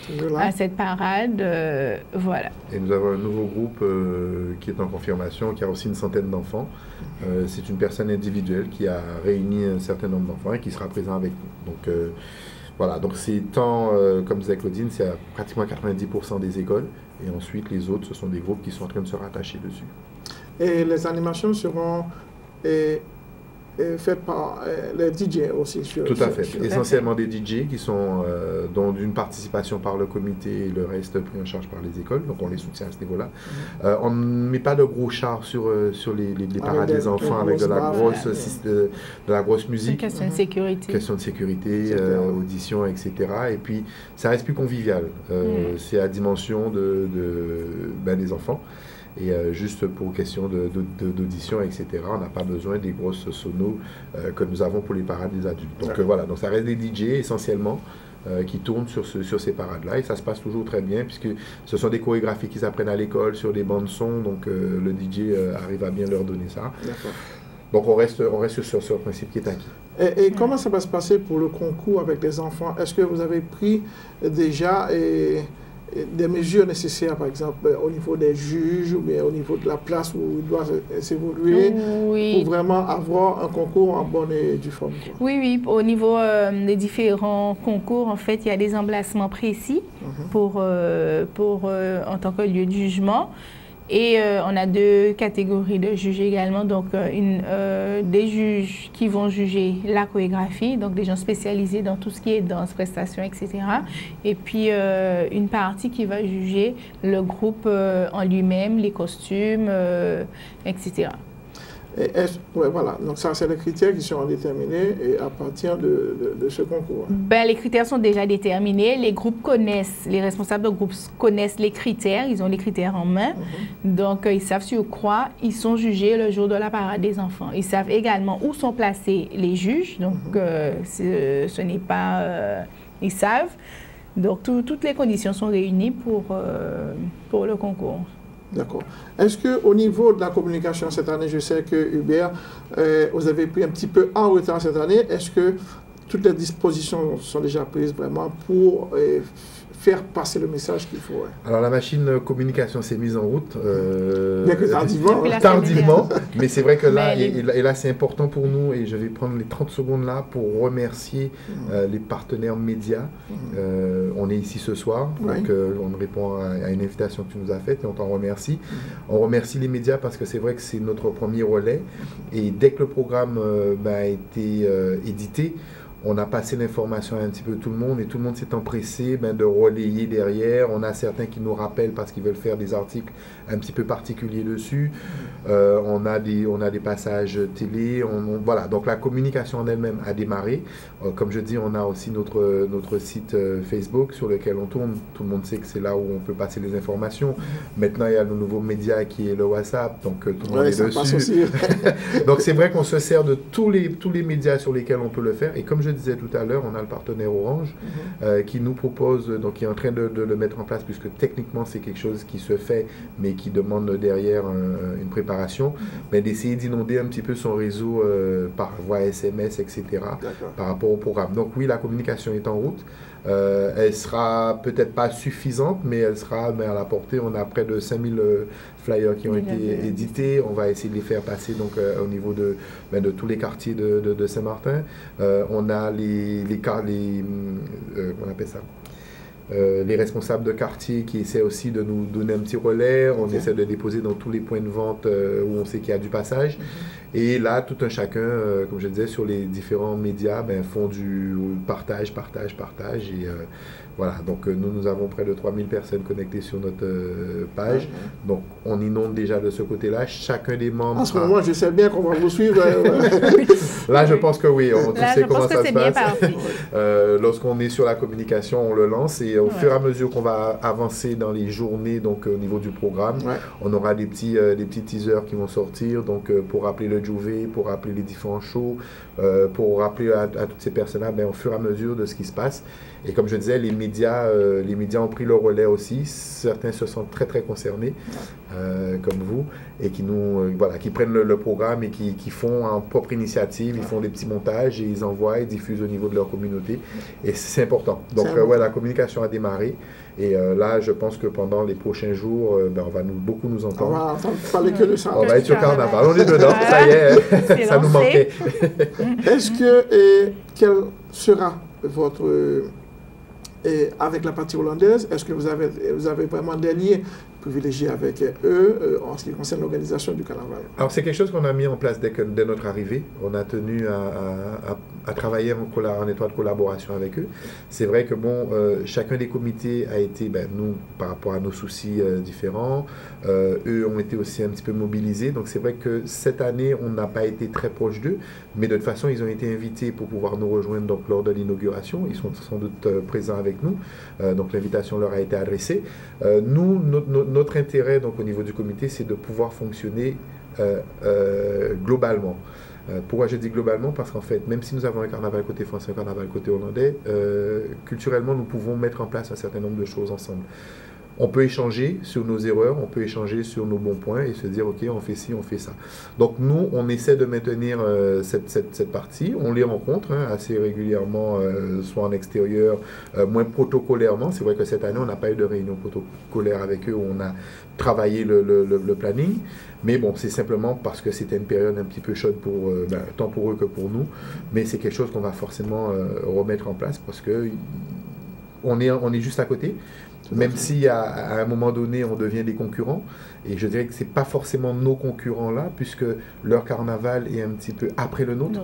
à cette parade, euh, voilà. Et nous avons un nouveau groupe euh, qui est en confirmation, qui a aussi une centaine d'enfants. Euh, c'est une personne individuelle qui a réuni un certain nombre d'enfants et qui sera présent avec nous. Donc euh, voilà, donc c'est tant, euh, comme disait Claudine, c'est à pratiquement quatre-vingt-dix pour cent des écoles. Et ensuite, les autres, ce sont des groupes qui sont en train de se rattacher dessus. Et les animations seront... Et... fait par euh, les D J aussi. Sur, Tout à sur, fait. sur Essentiellement des D J qui sont euh, dont une participation par le comité et le reste pris en charge par les écoles. Donc on les soutient à ce niveau-là. Mm-hmm. euh, on ne met pas de gros chars sur, euh, sur les, les, les parades des, des enfants avec de la, grosse, voilà. de, de la grosse musique. Question de sécurité. Question de sécurité, euh, audition, et cetera. Et puis ça reste plus convivial. Euh, mm. C'est à dimension de, de, ben, des enfants. Et euh, juste pour question d'audition, de, de, et cetera, on n'a pas besoin des grosses sonos euh, que nous avons pour les parades des adultes. Donc euh, voilà, donc ça reste des D J essentiellement euh, qui tournent sur, ce, sur ces parades-là et ça se passe toujours très bien puisque ce sont des chorégraphies qu'ils apprennent à l'école sur des bandes son, donc euh, le D J euh, arrive à bien leur donner ça. Donc on reste, on reste sur ce principe qui est acquis. Et, et comment ça va se passer pour le concours avec les enfants? Est-ce que vous avez pris déjà... Et... des mesures nécessaires, par exemple, au niveau des juges ou bien au niveau de la place où il doit s'évoluer, oui. pour vraiment avoir un concours en bonne et due forme. Quoi. Oui, oui. Au niveau euh, des différents concours, en fait, il y a des emplacements précis mm-hmm. pour, euh, pour, euh, en tant que lieu de jugement. Et euh, on a deux catégories de juges également, donc euh, une, euh, des juges qui vont juger la chorégraphie, donc des gens spécialisés dans tout ce qui est danse, prestations, et cetera. Et puis euh, une partie qui va juger le groupe euh, en lui-même, les costumes, euh, et cetera. Et ouais, voilà, donc ça c'est les critères qui seront déterminés et à partir de, de, de ce concours. Ben, les critères sont déjà déterminés, les groupes connaissent, les responsables de groupes connaissent les critères, ils ont les critères en main, mm-hmm. donc euh, ils savent sur quoi ils sont jugés le jour de la parade des enfants. Ils savent également où sont placés les juges, donc mm-hmm. euh, ce n'est pas... Euh, ils savent, donc tout, toutes les conditions sont réunies pour, euh, pour le concours. D'accord. Est-ce qu'au niveau de la communication cette année, je sais que Hubert, euh, vous avez pris un petit peu en retard cette année. Est-ce que toutes les dispositions sont déjà prises vraiment pour euh, faire passer le message qu'il faut. Ouais. Alors la machine communication s'est mise en route. Euh, Bien que tardivement. Depuis la tardivement, mais c'est vrai que là, Mais et, les- et là, et là, c'est important pour nous, et je vais prendre les trente secondes là pour remercier euh, les partenaires médias. Euh, on est ici ce soir, Oui. donc euh, on répond à, à une invitation que tu nous as faite et on t'en remercie. On remercie les médias parce que c'est vrai que c'est notre premier relais, et dès que le programme euh, ben, a été euh, édité, on a passé l'information à un petit peu tout le monde, et tout le monde s'est empressé ben, de relayer derrière. On a certains qui nous rappellent parce qu'ils veulent faire des articles un petit peu particuliers dessus. Euh, on, a des, on a des passages télé. On, on- voilà. Donc la communication en elle-même a démarré. Euh, comme je dis, on a aussi notre, notre site euh, Facebook sur lequel on tourne. Tout le monde sait que c'est là où on peut passer les informations. Maintenant, il y a le nouveau média qui est le WhatsApp. Donc euh, tout le monde Ouais, est ça passe dessus. aussi. Donc c'est vrai qu'on se sert de tous les, tous les médias sur lesquels on peut le faire. Et comme je disais tout à l'heure, on a le partenaire Orange euh, qui nous propose, donc qui est en train de, de le mettre en place, puisque techniquement c'est quelque chose qui se fait, mais qui demande derrière un- une préparation, mais d'essayer d'inonder un petit peu son réseau euh, par voie S M S, et cetera, D'accord. par rapport au programme. Donc oui, la communication est en route. Euh, elle sera peut-être pas suffisante, mais elle sera ben, à la portée. On a près de cinq mille euh, flyers qui ont Déjà été fait. édités. On va essayer de les faire passer donc, euh, au niveau de, ben, de tous les quartiers de, de- de Saint-Martin. Euh, on a les, les, car- les euh, comment on appelle ça Euh, les responsables de quartier qui essaient aussi de nous donner un petit relais. On Ok. essaie de déposer dans tous les points de vente euh, où on sait qu'il y a du passage. Et là, tout un chacun, euh, comme je disais, sur les différents médias, ben, font du partage, partage, partage. Et euh, voilà, donc euh, nous, nous avons près de trois mille personnes connectées sur notre euh, page. Donc, on inonde déjà de ce côté-là. Chacun des membres... En ce a- moment, je sais bien qu'on va vous suivre. euh, ouais. Là, je pense que oui, on Là, sait je comment pense que ça c'est se bien passe. parti. Euh, lorsqu'on est sur la communication, on le lance, et au Ouais. fur et à mesure qu'on va avancer dans les journées, donc euh, au niveau du programme, Ouais. on aura des petits, euh, des petits teasers qui vont sortir, donc euh, pour rappeler le Juvé, pour rappeler les différents shows, euh, pour rappeler à, à toutes ces personnes-là, ben, au fur et à mesure de ce qui se passe. Et comme je disais, les médias, euh, les médias ont pris le relais aussi. Certains se sentent très très concernés, euh, comme vous, et qui nous, euh, voilà, qui prennent le, le programme et qui, qui font en propre initiative. Ils font des petits montages et ils envoient, ils diffusent au niveau de leur communauté. Et c'est important. Donc C'est euh, ouais, important. la communication a démarré. Et euh, là, je pense que pendant les prochains jours, euh, ben, on va nous, beaucoup nous On entendre. va entendre parler que de ça. On va être sur Carnaval. Carnaval. On est dedans. Ça y est, C'est ça nous lancé. manquait. Est-ce que, et, quel sera votre, euh, et avec la partie hollandaise, est-ce que vous avez, vous avez vraiment des liens privilégiés avec eux euh, en ce qui concerne l'organisation du carnaval? Alors, c'est quelque chose qu'on a mis en place dès, que, dès notre arrivée. On a tenu à, à- à- à travailler en, colla- en étroite collaboration avec eux. C'est vrai que, bon, euh, chacun des comités a été, ben, nous, par rapport à nos soucis euh, différents, euh, eux ont été aussi un petit peu mobilisés. Donc, c'est vrai que cette année, on n'a pas été très proche d'eux, mais de toute façon, ils ont été invités pour pouvoir nous rejoindre donc, lors de l'inauguration. Ils sont sans doute euh, présents avec nous. Euh, donc, l'invitation leur a été adressée. Euh, nous, notre, notre- notre intérêt donc, au niveau du comité, c'est de pouvoir fonctionner euh, euh, globalement. Euh, pourquoi je dis globalement? Parce qu'en fait, même si nous avons un carnaval côté français, un carnaval côté hollandais, euh, culturellement, nous pouvons mettre en place un certain nombre de choses ensemble. On peut échanger sur nos erreurs, on peut échanger sur nos bons points et se dire, OK, on fait ci, on fait ça. Donc, nous, on essaie de maintenir euh, cette, cette, cette partie. On les rencontre hein, assez régulièrement, euh, soit en extérieur, euh, moins protocolairement. C'est vrai que cette année, on n'a pas eu de réunion protocolaire avec eux où on a travaillé le, le, le, le planning. Mais bon, c'est simplement parce que c'était une période un petit peu chaude, pour, euh, ben, tant pour eux que pour nous. Mais c'est quelque chose qu'on va forcément euh, remettre en place parce que on est, on est juste à côté. Même si à, à un moment donné, on devient des concurrents. Et je dirais que ce n'est pas forcément nos concurrents-là, puisque leur carnaval est un petit peu après le nôtre. Notre.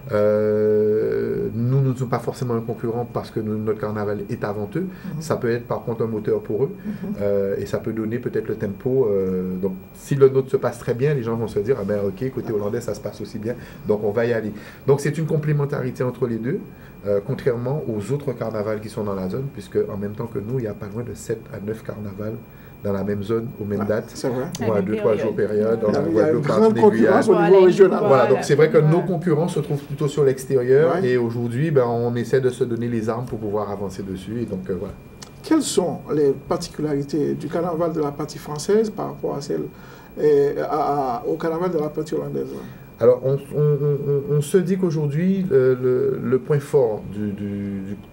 Euh, nous, nous ne sommes pas forcément un concurrent parce que nous- notre carnaval est avant eux. Mhm. Ça peut être par contre un moteur pour eux. Mhm. Euh, et ça peut donner peut-être le tempo. euh, donc, si le nôtre se passe très bien, les gens vont se dire, ah ben ok, côté hollandais, ça se passe aussi bien. Donc, on va y aller. Donc, c'est une complémentarité entre les deux. Euh, contrairement aux autres carnavals qui sont dans la zone, puisque en même temps que nous, il y a pas loin de sept à neuf carnavals dans la même zone, aux mêmes Ouais, dates, c'est vrai. ou à même deux trois période. jours période, dans Il y a, la il y a une Guadeloupe, grande Martinique, concurrence au Guyane. niveau Voilà, régional. voilà. Voilà, donc c'est vrai que Voilà. nos concurrents se trouvent plutôt sur l'extérieur, Ouais. et aujourd'hui, ben, on essaie de se donner les armes pour pouvoir avancer dessus, et donc euh, voilà. Quelles sont les particularités du carnaval de la partie française par rapport à celle, euh, à- à- au carnaval de la partie hollandaise? Alors, on, on- on- on se dit qu'aujourd'hui, le, le- le point fort du, du- du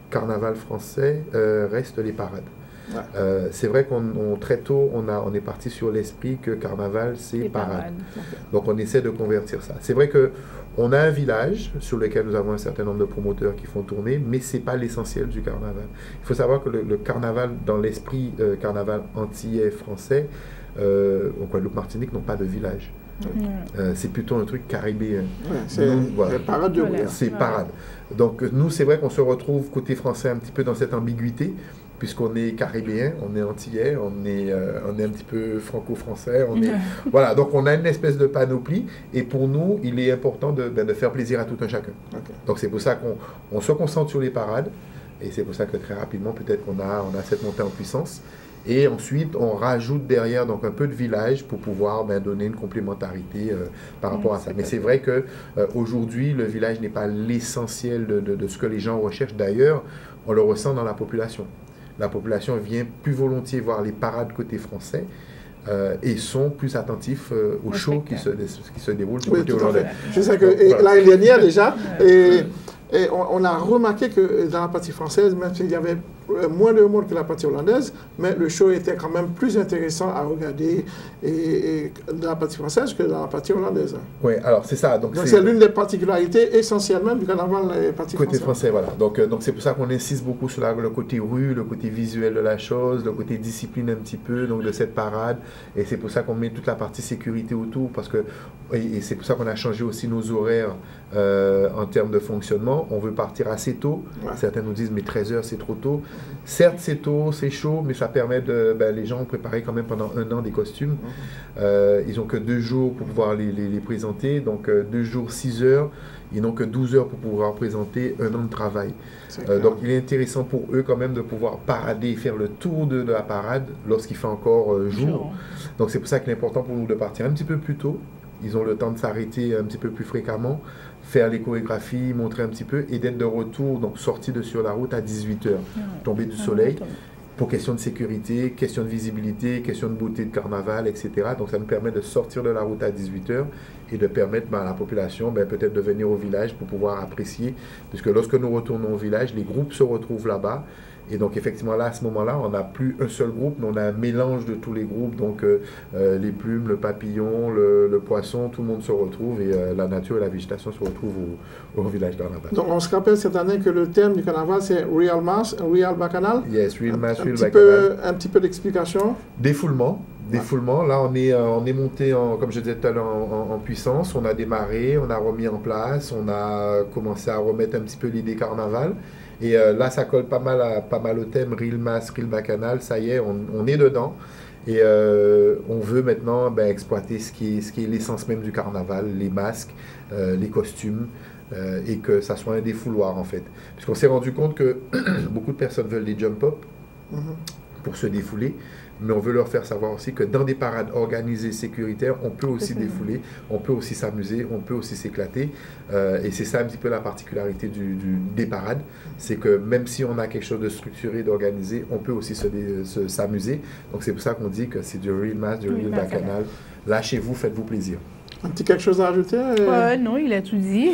carnaval français euh, reste les parades. Ouais. Euh, c'est vrai qu'on on, très tôt, on, a, on est parti sur l'esprit que carnaval, c'est parade. parades. Donc on essaie de convertir ça. C'est vrai qu'on a un village sur lequel nous avons un certain nombre de promoteurs qui font tourner, mais ce n'est pas l'essentiel du carnaval. Il faut savoir que le, le carnaval, dans l'esprit euh, carnaval antillais français, euh, en Guadeloupe-Martinique, n'ont pas de village. Mmh. Euh, c'est plutôt un truc caribéen. Ouais, c'est voilà. parade de Voilà. C'est Ouais. parade. Donc nous, c'est vrai qu'on se retrouve côté français un petit peu dans cette ambiguïté, puisqu'on est caribéen, on est antillais, on est, euh, on est un petit peu franco-français. On est, voilà, donc on a une espèce de panoplie, et pour nous, il est important de, ben, de faire plaisir à tout un chacun. Okay. Donc c'est pour ça qu'on on se concentre sur les parades, et c'est pour ça que très rapidement, peut-être qu'on a, on a cette montée en puissance. Et ensuite, on rajoute derrière donc un peu de village pour pouvoir ben, donner une complémentarité euh, par rapport mmh, à ça. Mais c'est vrai que euh, aujourd'hui, le village n'est pas l'essentiel de, de, de ce que les gens recherchent. D'ailleurs, on le ressent dans la population. La population vient plus volontiers voir les parades côté français euh, et sont plus attentifs euh, aux shows qui se, qui se déroulent du oui, côté tout à hollandais. fait. C'est ça que et voilà. l'année dernière déjà, et, et on, on a remarqué que dans la partie française, même s'il y avait moins de monde que la partie hollandaise, mais le show était quand même plus intéressant à regarder et, et dans la partie française que dans la partie hollandaise. Oui, alors c'est ça. Donc Donc c'est l'une des particularités essentielles même du carnaval la partie côté français. français, voilà. Donc euh, donc c'est pour ça qu'on insiste beaucoup sur la, le côté rue, le côté visuel de la chose, le côté discipline un petit peu, donc de cette parade. Et c'est pour ça qu'on met toute la partie sécurité autour, parce que et, et c'est pour ça qu'on a changé aussi nos horaires euh, en termes de fonctionnement. On veut partir assez tôt. Ouais. Certains nous disent mais treize heures c'est trop tôt. Certes, c'est tôt, c'est chaud, mais ça permet de... Ben, les gens ont préparé quand même pendant un an des costumes. Mm-hmm. euh, ils n'ont que deux jours pour pouvoir les, les, les présenter. Donc, euh, deux jours, six heures. Ils n'ont que douze heures pour pouvoir présenter un an de travail. Euh, donc, il est intéressant pour eux quand même de pouvoir parader, faire le tour de, de la parade lorsqu'il fait encore euh, jour. Sure. Donc, c'est pour ça qu'il est important pour nous de partir un petit peu plus tôt. Ils ont le temps de s'arrêter un petit peu plus fréquemment, faire les chorégraphies, montrer un petit peu et d'être de retour, donc sorti de sur la route à dix-huit heures, ouais. tomber du soleil, pour question de sécurité, question de visibilité, question de beauté de carnaval, et cetera. Donc ça nous permet de sortir de la route à dix-huit heures et de permettre ben, à la population ben, peut-être de venir au village pour pouvoir apprécier, puisque lorsque nous retournons au village, les groupes se retrouvent là-bas. Et donc, effectivement, là, à ce moment-là, on n'a plus un seul groupe, mais on a un mélange de tous les groupes. Donc, euh, euh, les plumes, le papillon, le, le poisson, tout le monde se retrouve et euh, la nature et la végétation se retrouvent au, au village carnaval. Donc, on se rappelle cette année que le thème du carnaval, c'est Real Mass, Real Bacchanal. Yes, Real Mass, un, Real un Bacchanal. Peu, un petit peu d'explication. Défoulement. Défoulement, là on est, euh, on est monté, en, comme je disais tout à l'heure, en, en, en puissance, on a démarré, on a remis en place, on a commencé à remettre un petit peu l'idée carnaval. Et euh, là, ça colle pas mal, à, pas mal au thème Real Mass, Real Bacchanal, ça y est, on, on est dedans. Et euh, on veut maintenant ben, exploiter ce qui est, ce qui est l'essence même du carnaval, les masques, euh, les costumes, euh, et que ça soit un défouloir en fait. Puisqu'on s'est rendu compte que beaucoup de personnes veulent des jump-up mm-hmm. pour se défouler. Mais on veut leur faire savoir aussi que dans des parades organisées, sécuritaires, on peut aussi mmh. défouler, on peut aussi s'amuser, on peut aussi s'éclater. Euh, et c'est ça un petit peu la particularité du, du, des parades. C'est que même si on a quelque chose de structuré, d'organisé, on peut aussi se, se, s'amuser. Donc c'est pour ça qu'on dit que c'est du Real Mass, du Real oui, Bacchanal. Lâchez-vous, faites-vous plaisir. Un petit quelque chose à ajouter euh... Non, il a tout dit.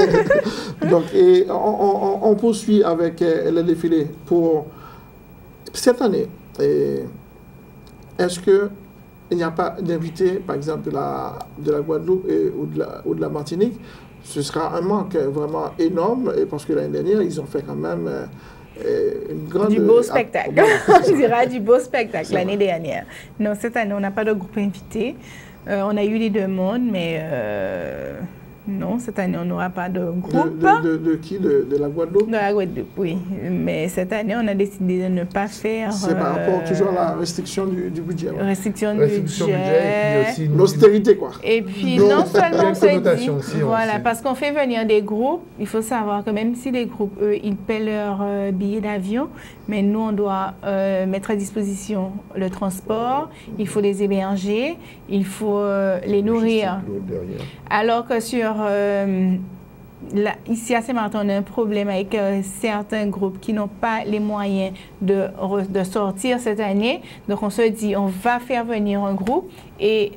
Donc, et on, on, on poursuit avec euh, le défilé pour cette année. Et est-ce qu'il n'y a pas d'invités, par exemple, de la, de la Guadeloupe et, ou, de la, ou de la Martinique? Ce sera un manque vraiment énorme, et parce que l'année dernière, ils ont fait quand même euh, une grande... Du beau spectacle, je dirais du beau spectacle l'année dernière. Non, cette année, on n'a pas de groupe invité. Euh, on a eu les demandes, mais... Euh... Non, cette année, on n'aura pas de groupe. De, de, de, de qui de, de la Guadeloupe? De la Guadeloupe, oui. Mais cette année, on a décidé de ne pas faire... C'est par rapport euh, toujours à la restriction du, du budget. Ouais. Restriction, restriction du budget. budget. Et puis aussi l'austérité, quoi. Et puis, non, non seulement on se dit... Aussi, voilà, aussi. Parce qu'on fait venir des groupes. Il faut savoir que même si les groupes, eux, ils paient leur euh, billet d'avion, mais nous, on doit euh, mettre à disposition le transport, il faut les héberger, il faut euh, les nourrir. Alors que sur... Euh, là, ici à Saint-Martin, on a un problème avec euh, certains groupes qui n'ont pas les moyens de, de sortir cette année. Donc, on se dit, on va faire venir un groupe et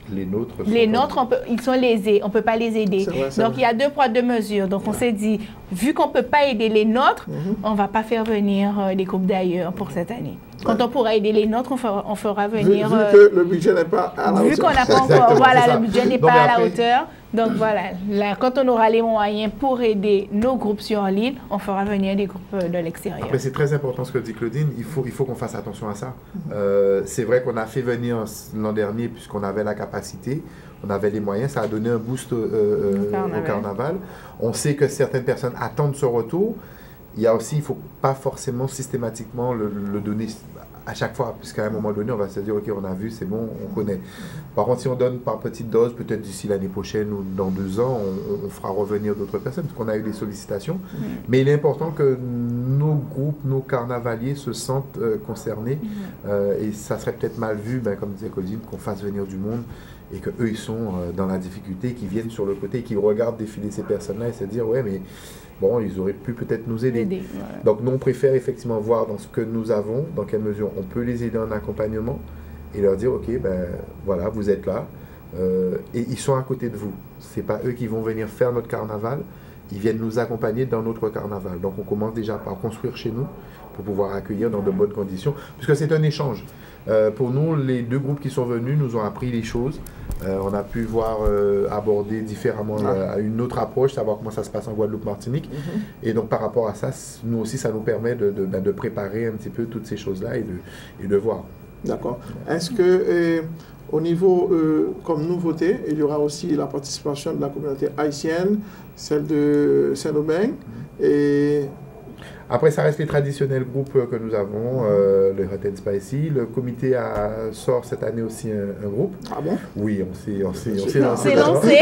Les nôtres, les nôtres on peut, ils sont lésés, on ne peut pas les aider. Vrai, Donc, vrai. il y a deux poids, deux mesures. Donc, on ouais. s'est dit, vu qu'on ne peut pas aider les nôtres, mm-hmm. on ne va pas faire venir euh, des groupes d'ailleurs pour cette année. Quand ouais. on pourra aider les nôtres, on fera, on fera venir... Vu, vu euh, que le budget n'est pas à la vu hauteur. Vu qu'on n'a pas encore... voilà, le budget n'est pas à la après, hauteur. Donc, voilà. Là, quand on aura les moyens pour aider nos groupes sur l'île, on fera venir des groupes de l'extérieur. Après, c'est très important ce que dit Claudine. Il faut, il faut qu'on fasse attention à ça. Mm-hmm. euh, c'est vrai qu'on a fait venir l'an dernier puisqu'on avait la capacité. On avait les moyens, ça a donné un boost euh, carnaval. au carnaval. On sait que certaines personnes attendent ce retour. Il y a aussi, il ne faut pas forcément systématiquement le, le donner à chaque fois, puisqu'à un moment donné, on va se dire, OK, on a vu, c'est bon, on connaît. Par contre, si on donne par petite dose, peut-être d'ici l'année prochaine ou dans deux ans, on, on fera revenir d'autres personnes, parce qu'on a eu des sollicitations. Mmh. Mais il est important que nos groupes, nos carnavaliers se sentent euh, concernés. Mmh. Euh, et ça serait peut-être mal vu, ben, comme disait Claudine, qu'on fasse venir du monde et qu'eux, ils sont euh, dans la difficulté, qu'ils viennent sur le côté, qu'ils regardent défiler ces personnes-là et se dire, ouais, mais bon, ils auraient pu peut-être nous aider. aider ouais. Donc, nous, on préfère effectivement voir dans ce que nous avons, dans quelle mesure on peut les aider en accompagnement et leur dire, OK, ben voilà, vous êtes là euh, et ils sont à côté de vous. Ce n'est pas eux qui vont venir faire notre carnaval, ils viennent nous accompagner dans notre carnaval. Donc, on commence déjà par construire chez nous pour pouvoir accueillir dans de bonnes conditions, puisque c'est un échange. Euh, pour nous, les deux groupes qui sont venus nous ont appris les choses. Euh, on a pu voir euh, aborder différemment ah. euh, une autre approche, savoir comment ça se passe en Guadeloupe-Martinique. Mm-hmm. Et donc, par rapport à ça, nous aussi, ça nous permet de, de, de préparer un petit peu toutes ces choses-là et de, et de voir. D'accord. Est-ce que, euh, au niveau, euh, comme nouveauté, il y aura aussi la participation de la communauté haïtienne, celle de Saint-Domingue mm-hmm. et... Après, ça reste les traditionnels groupes que nous avons, euh, le Hot and Spicy. Le comité a, sort cette année aussi un, un groupe. Ah bon? Oui, on s'est on s'est, on s'est lancé. lancé.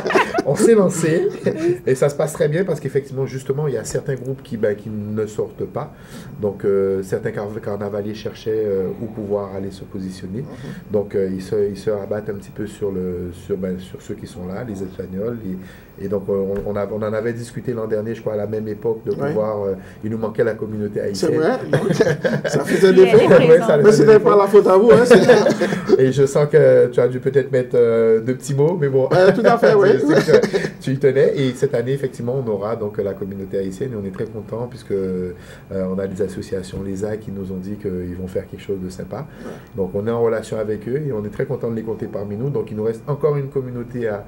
on s'est lancé. Et ça se passe très bien parce qu'effectivement, justement, il y a certains groupes qui, ben, qui ne sortent pas. Donc, euh, certains car carnavaliers cherchaient euh, où pouvoir aller se positionner. Mm-hmm. Donc, euh, ils, se, ils se rabattent un petit peu sur, le, sur, ben, sur ceux qui sont là, les Espagnols. Et, et donc, on, on, a, on en avait discuté l'an dernier, je crois, à la même époque, de ouais. pouvoir... Euh, il nous manquait la communauté haïtienne. C'est vrai, donc, ça faisait des faits. Ouais, mais ce n'est pas la faute à vous. Hein, et je sens que tu as dû peut-être mettre euh, deux petits mots, mais bon. Euh, tout à fait, oui. Tu y tenais. Et cette année, effectivement, on aura donc la communauté haïtienne et on est très contents puisque euh, on a des associations, les A, qui nous ont dit qu'ils vont faire quelque chose de sympa. Ouais. Donc, on est en relation avec eux et on est très content de les compter parmi nous. Donc, il nous reste encore une communauté à,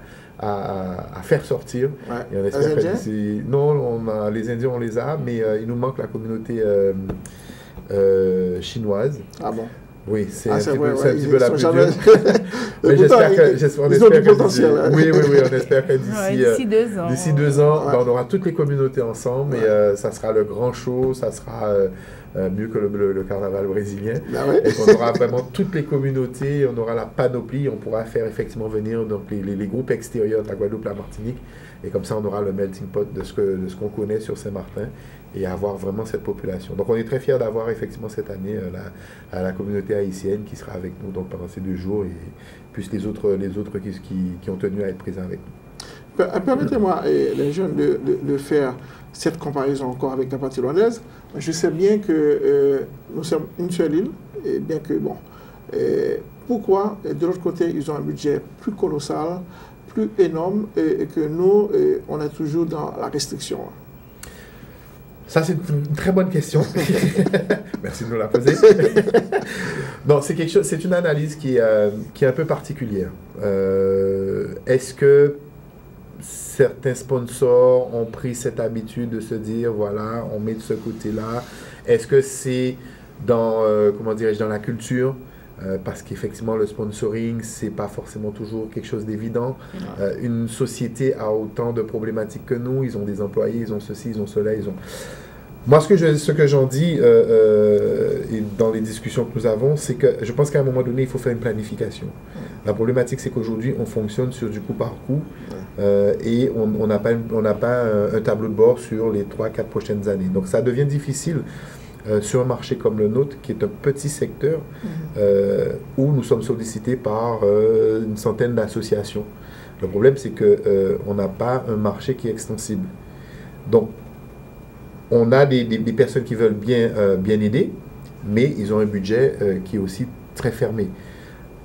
à, à faire sortir. Ouais. Et on espère les Indiens? Non, on a, les Indiens, on les a, mais euh, il nous manque la communauté euh, euh, chinoise. Ah bon? Oui, c'est ah, un, petit, vrai, peu, ouais, un petit peu la plus jamais... dure. Mais j'espère que, j'espère, on ils espère ont du que potentiel. Hein. Oui, oui, oui, on espère que d'ici ouais, deux ans, d'ici deux ans, ouais. ben, on aura toutes les communautés ensemble ouais. et euh, ça sera le grand show, ça sera euh, euh, mieux que le, le, le carnaval brésilien. Ah ouais. Et qu'on aura vraiment toutes les communautés, on aura la panoplie, on pourra faire effectivement venir donc, les, les, les groupes extérieurs de la Guadeloupe, la Martinique. Et comme ça, on aura le melting pot de ce que, de ce qu'on connaît sur Saint-Martin et avoir vraiment cette population. Donc, on est très fiers d'avoir effectivement cette année euh, la, la communauté haïtienne qui sera avec nous donc, pendant ces deux jours et puis les autres, les autres qui, qui, qui ont tenu à être présents avec nous. Permettez-moi, les jeunes, de, de, de faire cette comparaison encore avec la partie rwandaise. Je sais bien que euh, nous sommes une seule île, et bien que, bon, et pourquoi, de l'autre côté, ils ont un budget plus colossal, plus énorme, et, et que nous, et on est toujours dans la restriction. Ça, c'est une très bonne question. Merci de nous la poser. Non, c'est quelque chose, c'est une analyse qui, euh, qui est un peu particulière. Euh, est-ce que certains sponsors ont pris cette habitude de se dire, voilà, on met de ce côté-là? Est-ce que c'est dans, euh, comment dirais-je, dans la culture? Euh, parce qu'effectivement, le sponsoring, c'est pas forcément toujours quelque chose d'évident. Euh, une société a autant de problématiques que nous. Ils ont des employés, ils ont ceci, ils ont cela, ils ont... Moi, ce que, je, ce que j'en dis euh, euh, et dans les discussions que nous avons, c'est que je pense qu'à un moment donné, il faut faire une planification. La problématique, c'est qu'aujourd'hui, on fonctionne sur du coup par coup euh, et on n'a pas, on n'a pas un, un tableau de bord sur les trois quatre prochaines années. Donc, ça devient difficile Euh, sur un marché comme le nôtre, qui est un petit secteur, mmh. euh, où nous sommes sollicités par euh, une centaine d'associations. Le problème, c'est qu'on euh, n'a pas un marché qui est extensible. Donc, on a des, des, des personnes qui veulent bien, euh, bien aider, mais ils ont un budget euh, qui est aussi très fermé.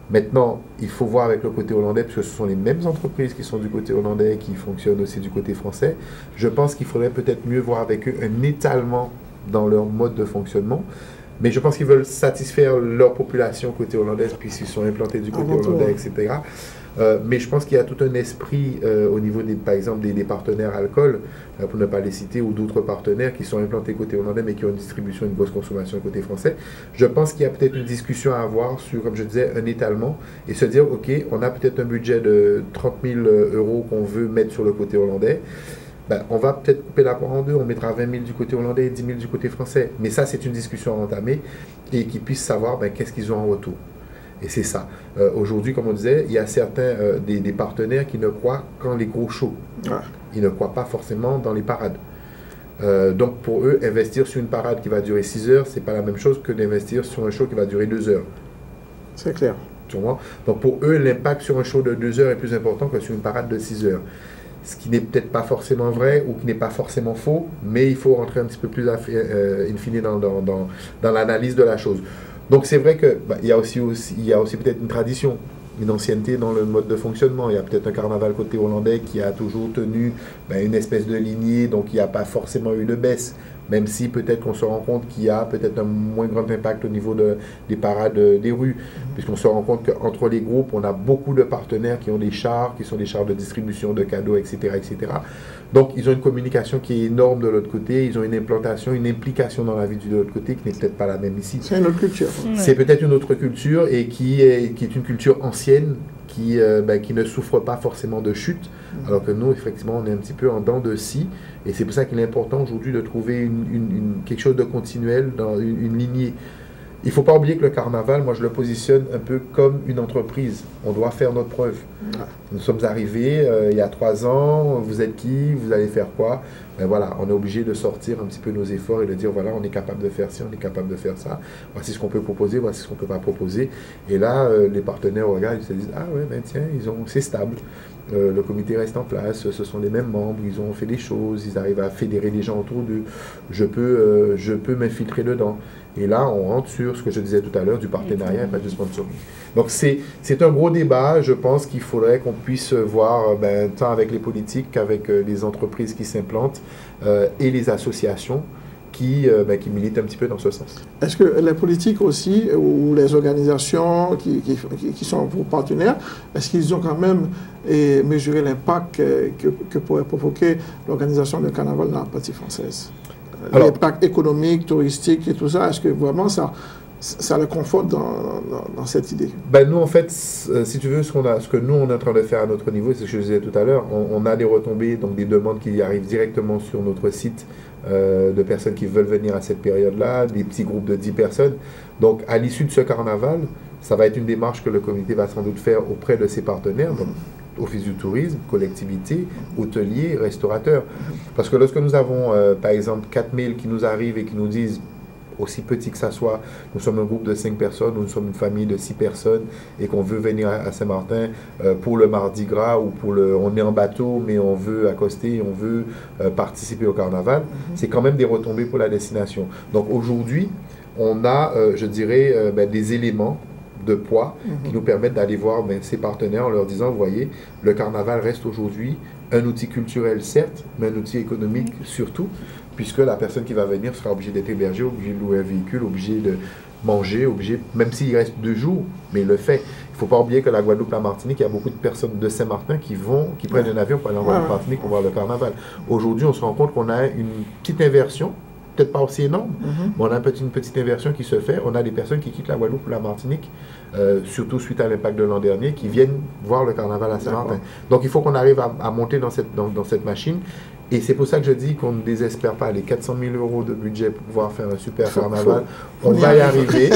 Maintenant, il faut voir avec le côté hollandais, parce que ce sont les mêmes entreprises qui sont du côté hollandais, qui fonctionnent aussi du côté français. Je pense qu'il faudrait peut-être mieux voir avec eux un étalement dans leur mode de fonctionnement. Mais je pense qu'ils veulent satisfaire leur population côté hollandaise, puisqu'ils sont implantés du côté hollandais, et cetera. Euh, mais je pense qu'il y a tout un esprit euh, au niveau, des, par exemple, des, des partenaires alcool, euh, pour ne pas les citer, ou d'autres partenaires qui sont implantés côté hollandais, mais qui ont une distribution, une grosse consommation côté français. Je pense qu'il y a peut-être une discussion à avoir sur, comme je disais, un étalement, et se dire, OK, on a peut-être un budget de trente mille euros qu'on veut mettre sur le côté hollandais. Ben, on va peut-être couper la poire en deux, on mettra vingt mille du côté hollandais et dix mille du côté français. Mais ça, c'est une discussion à entamer et qu'ils puissent savoir ben, qu'est-ce qu'ils ont en retour. Et c'est ça. Euh, Aujourd'hui, comme on disait, il y a certains euh, des, des partenaires qui ne croient qu'en les gros shows. Ouais. Ils ne croient pas forcément dans les parades. Euh, donc pour eux, investir sur une parade qui va durer six heures, c'est pas la même chose que d'investir sur un show qui va durer deux heures. C'est clair. Tu vois? Donc pour eux, l'impact sur un show de deux heures est plus important que sur une parade de six heures. Ce qui n'est peut-être pas forcément vrai ou qui n'est pas forcément faux, mais il faut rentrer un petit peu plus euh, in fine dans, dans, dans, dans l'analyse de la chose. Donc c'est vrai qu'il bah, y a aussi, aussi, il y a aussi peut-être une tradition, une ancienneté dans le mode de fonctionnement. Il y a peut-être un carnaval côté hollandais qui a toujours tenu bah, une espèce de lignée, donc il n'y a pas forcément eu de baisse. Même si peut-être qu'on se rend compte qu'il y a peut-être un moins grand impact au niveau de, des parades des rues, puisqu'on se rend compte qu'entre les groupes, on a beaucoup de partenaires qui ont des chars, qui sont des chars de distribution de cadeaux, et cetera, et cetera. Donc, ils ont une communication qui est énorme de l'autre côté, ils ont une implantation, une implication dans la vie de l'autre côté qui n'est peut-être pas la même ici. C'est une autre culture. C'est peut-être une autre culture et qui est, qui est une culture ancienne, qui, euh, ben, qui ne souffre pas forcément de chute, alors que nous, effectivement, on est un petit peu en dents de scie. Et c'est pour ça qu'il est important aujourd'hui de trouver une, une, une, quelque chose de continuel dans une, une lignée. Il ne faut pas oublier que le carnaval, moi je le positionne un peu comme une entreprise. On doit faire notre preuve. Nous sommes arrivés euh, il y a trois ans, vous êtes qui, vous allez faire quoi? Ben voilà, on est obligé de sortir un petit peu nos efforts et de dire voilà, on est capable de faire ci, on est capable de faire ça. Voici ce qu'on peut proposer, voici ce qu'on ne peut pas proposer. Et là, euh, les partenaires regardent, ils se disent ah ouais, ben tiens, ils ont, c'est stable. Euh, le comité reste en place, ce sont les mêmes membres, ils ont fait des choses, ils arrivent à fédérer les gens autour d'eux. Je peux, euh, je peux m'infiltrer dedans. Et là, on rentre sur ce que je disais tout à l'heure, du partenariat et pas du sponsoring. Donc, c'est un gros débat. Je pense qu'il faudrait qu'on puisse voir, ben, tant avec les politiques qu'avec euh, les entreprises qui s'implantent euh, et les associations qui, euh, ben, qui militent un petit peu dans ce sens. Est-ce que les politiques aussi, ou les organisations qui, qui, qui sont vos partenaires, est-ce qu'ils ont quand même eh, mesuré l'impact que, que, que pourrait provoquer l'organisation d'un carnaval dans la partie française? L'impact économique, touristique et tout ça, est-ce que vraiment ça, ça le conforte dans, dans, dans cette idée? Ben nous, en fait, si tu veux, ce, qu'on a, ce que nous, on est en train de faire à notre niveau, c'est ce que je disais tout à l'heure, on, on a des retombées, donc des demandes qui arrivent directement sur notre site euh, de personnes qui veulent venir à cette période-là, des petits groupes de dix personnes. Donc, à l'issue de ce carnaval, ça va être une démarche que le comité va sans doute faire auprès de ses partenaires, donc Office du tourisme, collectivités, hôteliers, restaurateurs. Parce que lorsque nous avons, euh, par exemple, quatre mails qui nous arrivent et qui nous disent, aussi petit que ça soit, nous sommes un groupe de cinq personnes, nous sommes une famille de six personnes et qu'on veut venir à Saint-Martin euh, pour le Mardi Gras ou pour le... On est en bateau, mais on veut accoster, on veut euh, participer au carnaval. Mm-hmm. C'est quand même des retombées pour la destination. Donc aujourd'hui, on a, euh, je dirais, euh, ben, des éléments de poids mm-hmm. qui nous permettent d'aller voir ben, ces partenaires en leur disant, vous voyez, le carnaval reste aujourd'hui un outil culturel, certes, mais un outil économique surtout, puisque la personne qui va venir sera obligée d'être hébergée, obligée de louer un véhicule, obligée de manger, obligée, même s'il reste deux jours, mais il le fait. Il ne faut pas oublier que la Guadeloupe, la Martinique, il y a beaucoup de personnes de Saint-Martin qui vont, qui prennent un avion pour aller en Guadeloupe, Martinique pour voir le carnaval. Aujourd'hui, on se rend compte qu'on a une petite inversion, peut-être pas aussi énorme, mm-hmm. mais on a une petite, une petite inversion qui se fait. On a des personnes qui quittent la Guadeloupe ou la Martinique, euh, surtout suite à l'impact de l'an dernier, qui viennent voir le carnaval à Saint-Martin. Donc il faut qu'on arrive à, à monter dans cette, dans, dans cette machine. Et c'est pour ça que je dis qu'on ne désespère pas. Les quatre cent mille euros de budget pour pouvoir faire un super carnaval, on va y arriver.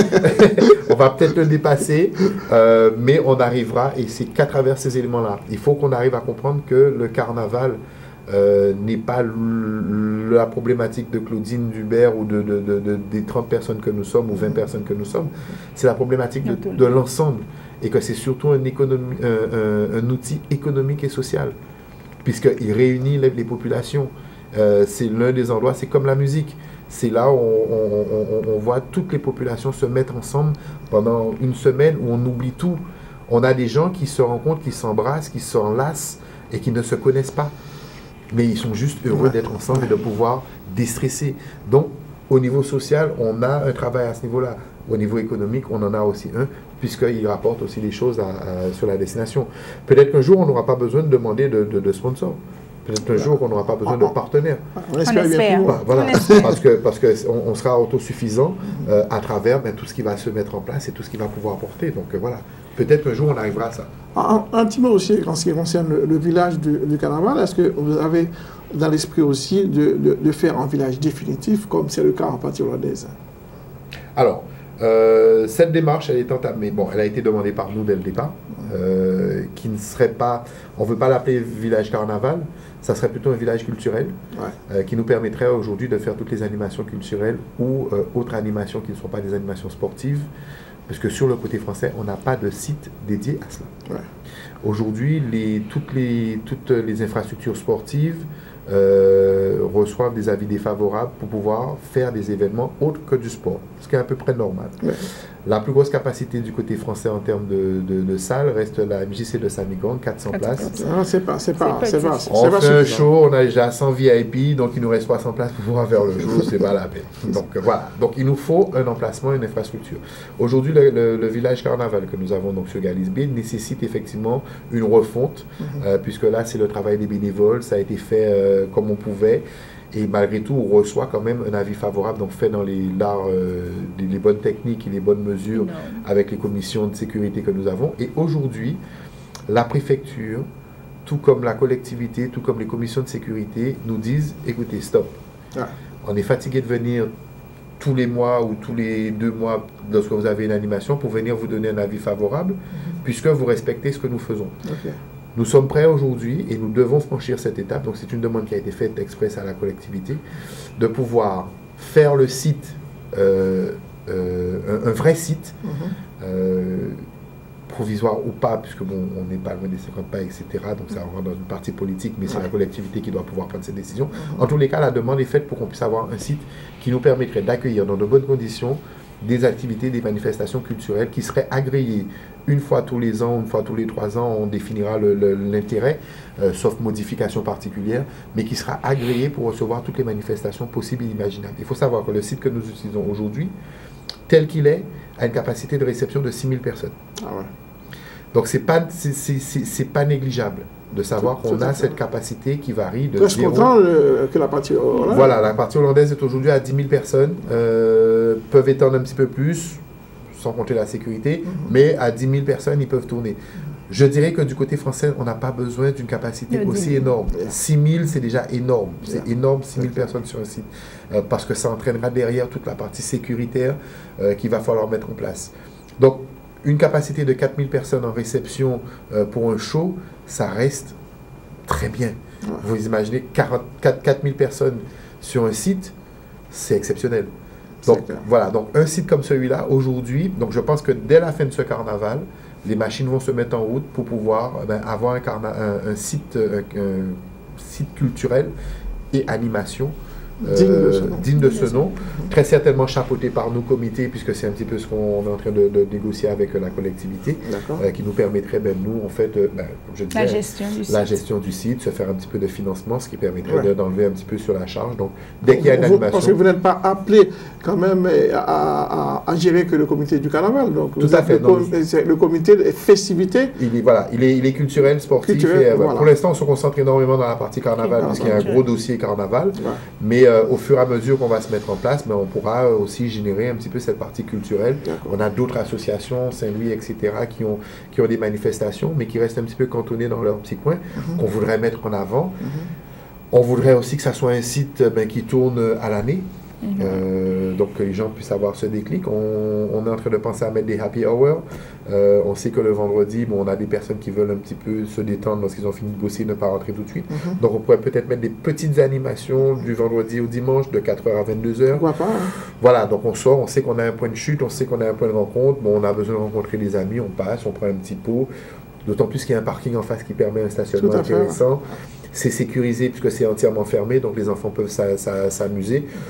On va peut-être le dépasser, euh, mais on arrivera. Et c'est qu'à travers ces éléments-là. Il faut qu'on arrive à comprendre que le carnaval euh, n'est pas la problématique de Claudine Dubert ou de, de, de, de, des trente personnes que nous sommes ou vingt personnes que nous sommes. C'est la problématique de, de l'ensemble. Et que c'est surtout un, économie, un, un, un outil économique et social, puisqu'il réunit les, les populations. Euh, c'est l'un des endroits, c'est comme la musique. C'est là où on, on, on, on voit toutes les populations se mettre ensemble pendant une semaine où on oublie tout. On a des gens qui se rencontrent, qui s'embrassent, qui s'enlacent et qui ne se connaissent pas. Mais ils sont juste heureux ouais. d'être ensemble et de pouvoir déstresser. Donc, au niveau social, on a un travail à ce niveau-là. Au niveau économique, on en a aussi un, puisqu'il rapporte aussi des choses à, à, sur la destination. Peut-être qu'un jour, on n'aura pas besoin de demander de, de, de sponsors. Peut-être qu'un jour, on n'aura pas besoin de partenaires. On espère bien. Bah, voilà, on espère. Parce que parce que on, on sera autosuffisant euh, à travers ben, tout ce qui va se mettre en place et tout ce qui va pouvoir apporter. Donc euh, voilà, peut-être qu'un jour, on arrivera à ça. Un, un petit mot aussi en ce qui concerne le, le village du, du carnaval. Est-ce que vous avez dans l'esprit aussi de, de, de faire un village définitif, comme c'est le cas en partie hollandaise? Alors, Euh, cette démarche, elle est entamée. Bon, elle a été demandée par nous dès le départ, euh, qui ne serait pas, on ne veut pas l'appeler village carnaval, ça serait plutôt un village culturel, ouais. euh, qui nous permettrait aujourd'hui de faire toutes les animations culturelles ou euh, autres animations qui ne sont pas des animations sportives, parce que sur le côté français, on n'a pas de site dédié à cela. Ouais. Aujourd'hui, les, toutes, les, toutes les infrastructures sportives Euh, reçoivent des avis défavorables pour pouvoir faire des événements autres que du sport, ce qui est à peu près normal. Ouais. La plus grosse capacité du côté français en termes de, de, de salles reste la M J C de Samigang, quatre cents places. Ah, c'est pas, c'est pas, c'est pas, on fait un show, on a déjà cent V I P, donc il nous reste trois cents places pour pouvoir faire le show, c'est pas la peine. Donc voilà, donc il nous faut un emplacement, une infrastructure. Aujourd'hui, le, le, le village carnaval que nous avons donc sur Galisby nécessite effectivement une refonte, mm-hmm. euh, puisque là c'est le travail des bénévoles, ça a été fait euh, comme on pouvait. Et malgré tout, on reçoit quand même un avis favorable, donc fait dans les, euh, les bonnes techniques et les bonnes mesures non. avec les commissions de sécurité que nous avons. Et aujourd'hui, la préfecture, tout comme la collectivité, tout comme les commissions de sécurité, nous disent, écoutez, stop. Ah. On est fatigué de venir tous les mois ou tous les deux mois lorsque vous avez une animation pour venir vous donner un avis favorable, mm-hmm. puisque vous respectez ce que nous faisons. Okay. Nous sommes prêts aujourd'hui et nous devons franchir cette étape. Donc c'est une demande qui a été faite express à la collectivité de pouvoir faire le site, euh, euh, un, un vrai site, mm-hmm. euh, provisoire ou pas, puisque bon, on n'est pas loin des cinquante pas, et cetera. Donc ça rentre dans une partie politique, mais c'est ouais. la collectivité qui doit pouvoir prendre cette décision. Mm-hmm. En tous les cas, la demande est faite pour qu'on puisse avoir un site qui nous permettrait d'accueillir dans de bonnes conditions des activités, des manifestations culturelles qui seraient agréées une fois tous les ans, une fois tous les trois ans, on définira l'intérêt, euh, sauf modification particulière, mais qui sera agréé pour recevoir toutes les manifestations possibles et imaginables. Il faut savoir que le site que nous utilisons aujourd'hui, tel qu'il est, a une capacité de réception de six mille personnes. Ah ouais. Donc c'est pas, c'est pas négligeable de savoir qu'on a cette capacité qui varie de je suis content euh, que la partie hollandaise. Voilà, la partie hollandaise est aujourd'hui à dix mille personnes, euh, peuvent étendre un petit peu plus, sans compter la sécurité, mm-hmm. mais à dix mille personnes, ils peuvent tourner. Mm-hmm. Je dirais que du côté français, on n'a pas besoin d'une capacité yeah, aussi énorme. Yeah. six mille, c'est déjà énorme. C'est yeah. énorme, six mille yeah. personnes sur un site, euh, parce que ça entraînera derrière toute la partie sécuritaire euh, qu'il va falloir mettre en place. Donc, une capacité de quatre mille personnes en réception euh, pour un show, ça reste très bien. Ouais. Vous imaginez quatre mille personnes sur un site, c'est exceptionnel. Donc voilà, donc un site comme celui-là, aujourd'hui, donc je pense que dès la fin de ce carnaval, les machines vont se mettre en route pour pouvoir ben, avoir un, un, un, site, un, un site culturel et animation Euh, digne de ce nom, digne de ce nom. Très certainement chapeauté par nos comités, puisque c'est un petit peu ce qu'on est en train de, de négocier avec la collectivité, euh, qui nous permettrait, ben, nous, en fait, euh, ben, comme je disais, la gestion du la site. gestion du site, se faire un petit peu de financement, ce qui permettrait ouais. d'enlever un petit peu sur la charge. Donc, dès qu'il y a une animation... Parce que vous n'êtes pas appelé quand même à, à, à gérer que le comité du carnaval. Donc, tout à fait. Le, com le comité de festivité. Il est, voilà, il est, il est culturel, sportif. Culturel, et, euh, voilà. Pour l'instant, on se concentre énormément dans la partie carnaval, puisqu'il y a un gros dossier carnaval. Ouais. Mais euh, au fur et à mesure qu'on va se mettre en place, mais on pourra aussi générer un petit peu cette partie culturelle. On a d'autres associations, Saint-Louis, et cetera, qui ont, qui ont des manifestations, mais qui restent un petit peu cantonnés dans leur petit coin, mm-hmm. qu'on voudrait mettre en avant. Mm-hmm. On voudrait aussi que ça soit un site ben, qui tourne à l'année. Mm-hmm. euh, donc que les gens puissent avoir ce déclic. On, on est en train de penser à mettre des happy hours. Euh, on sait que le vendredi, bon, on a des personnes qui veulent un petit peu se détendre lorsqu'ils ont fini de bosser, ne pas rentrer tout de suite. Mm-hmm. Donc on pourrait peut-être mettre des petites animations du vendredi au dimanche de quatre heures à vingt-deux heures. Pourquoi pas, hein? Voilà, donc on sort, on sait qu'on a un point de chute, on sait qu'on a un point de rencontre. Bon, on a besoin de rencontrer des amis, on passe, on prend un petit pot. D'autant plus qu'il y a un parking en face qui permet un stationnement intéressant. C'est sécurisé puisque c'est entièrement fermé, donc les enfants peuvent s'amuser.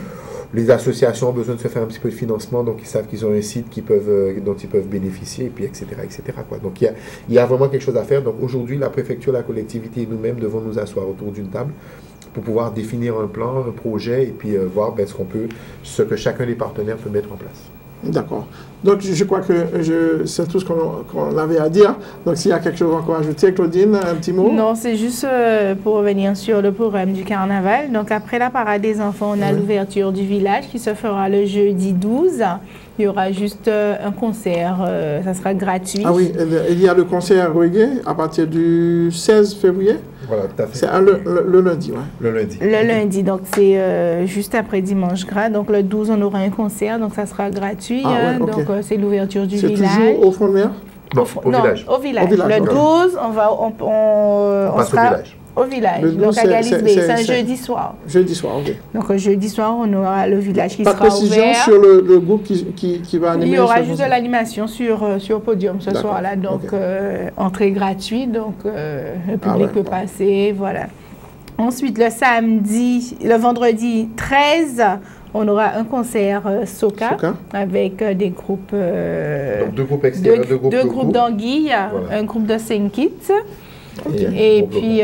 les associations ont besoin de se faire un petit peu de financement, donc ils savent qu'ils ont un site qui peuvent, euh, dont ils peuvent bénéficier, et puis et cetera, et cetera quoi. Donc il y a, il y a vraiment quelque chose à faire. Donc aujourd'hui, la préfecture, la collectivité et nous-mêmes devons nous asseoir autour d'une table pour pouvoir définir un plan, un projet, et puis euh, voir ben, ce qu'on peut, ce que chacun des partenaires peut mettre en place. D'accord. Donc, je crois que je, c'est tout ce qu'on, qu'on avait à dire. Donc, s'il y a quelque chose encore à ajouter, Claudine, un petit mot? Non, c'est juste euh, pour revenir sur le programme du carnaval. Donc, après la parade des enfants, on a oui. l'ouverture du village qui se fera le jeudi douze. Il y aura juste euh, un concert, euh, ça sera gratuit. Ah oui, il y a le concert reggae à partir du seize février. Voilà, tout à fait. C'est le, le, le lundi, ouais. Le lundi. Le lundi, donc c'est euh, juste après dimanche gras. Donc le douze, on aura un concert, donc ça sera gratuit. Ah, hein, ouais, okay. Donc euh, c'est l'ouverture du c'est village. C'est toujours au front de mer? Non, au, au non, village. Au village. Au village le okay. douze, on va, on, on, on, on sera au village. Au village, douze, donc à Galisbé, c'est un c'est, jeudi soir. Jeudi soir, ok. Donc jeudi soir, on aura le village qui Pas sera ouvert. Pas précision sur le, le groupe qui, qui, qui va animer. Il y aura juste de l'animation sur, sur podium ce D'accord. soir-là, donc okay. euh, entrée gratuite, donc euh, le public ah ouais, peut ouais. passer, voilà. Ensuite, le samedi, le vendredi treize, on aura un concert euh, soca, soca avec euh, des groupes... Euh, donc deux groupes extérieurs, deux, deux groupes Deux groupes d'anguilles, voilà. Un groupe de cinq kits, okay. Et, et puis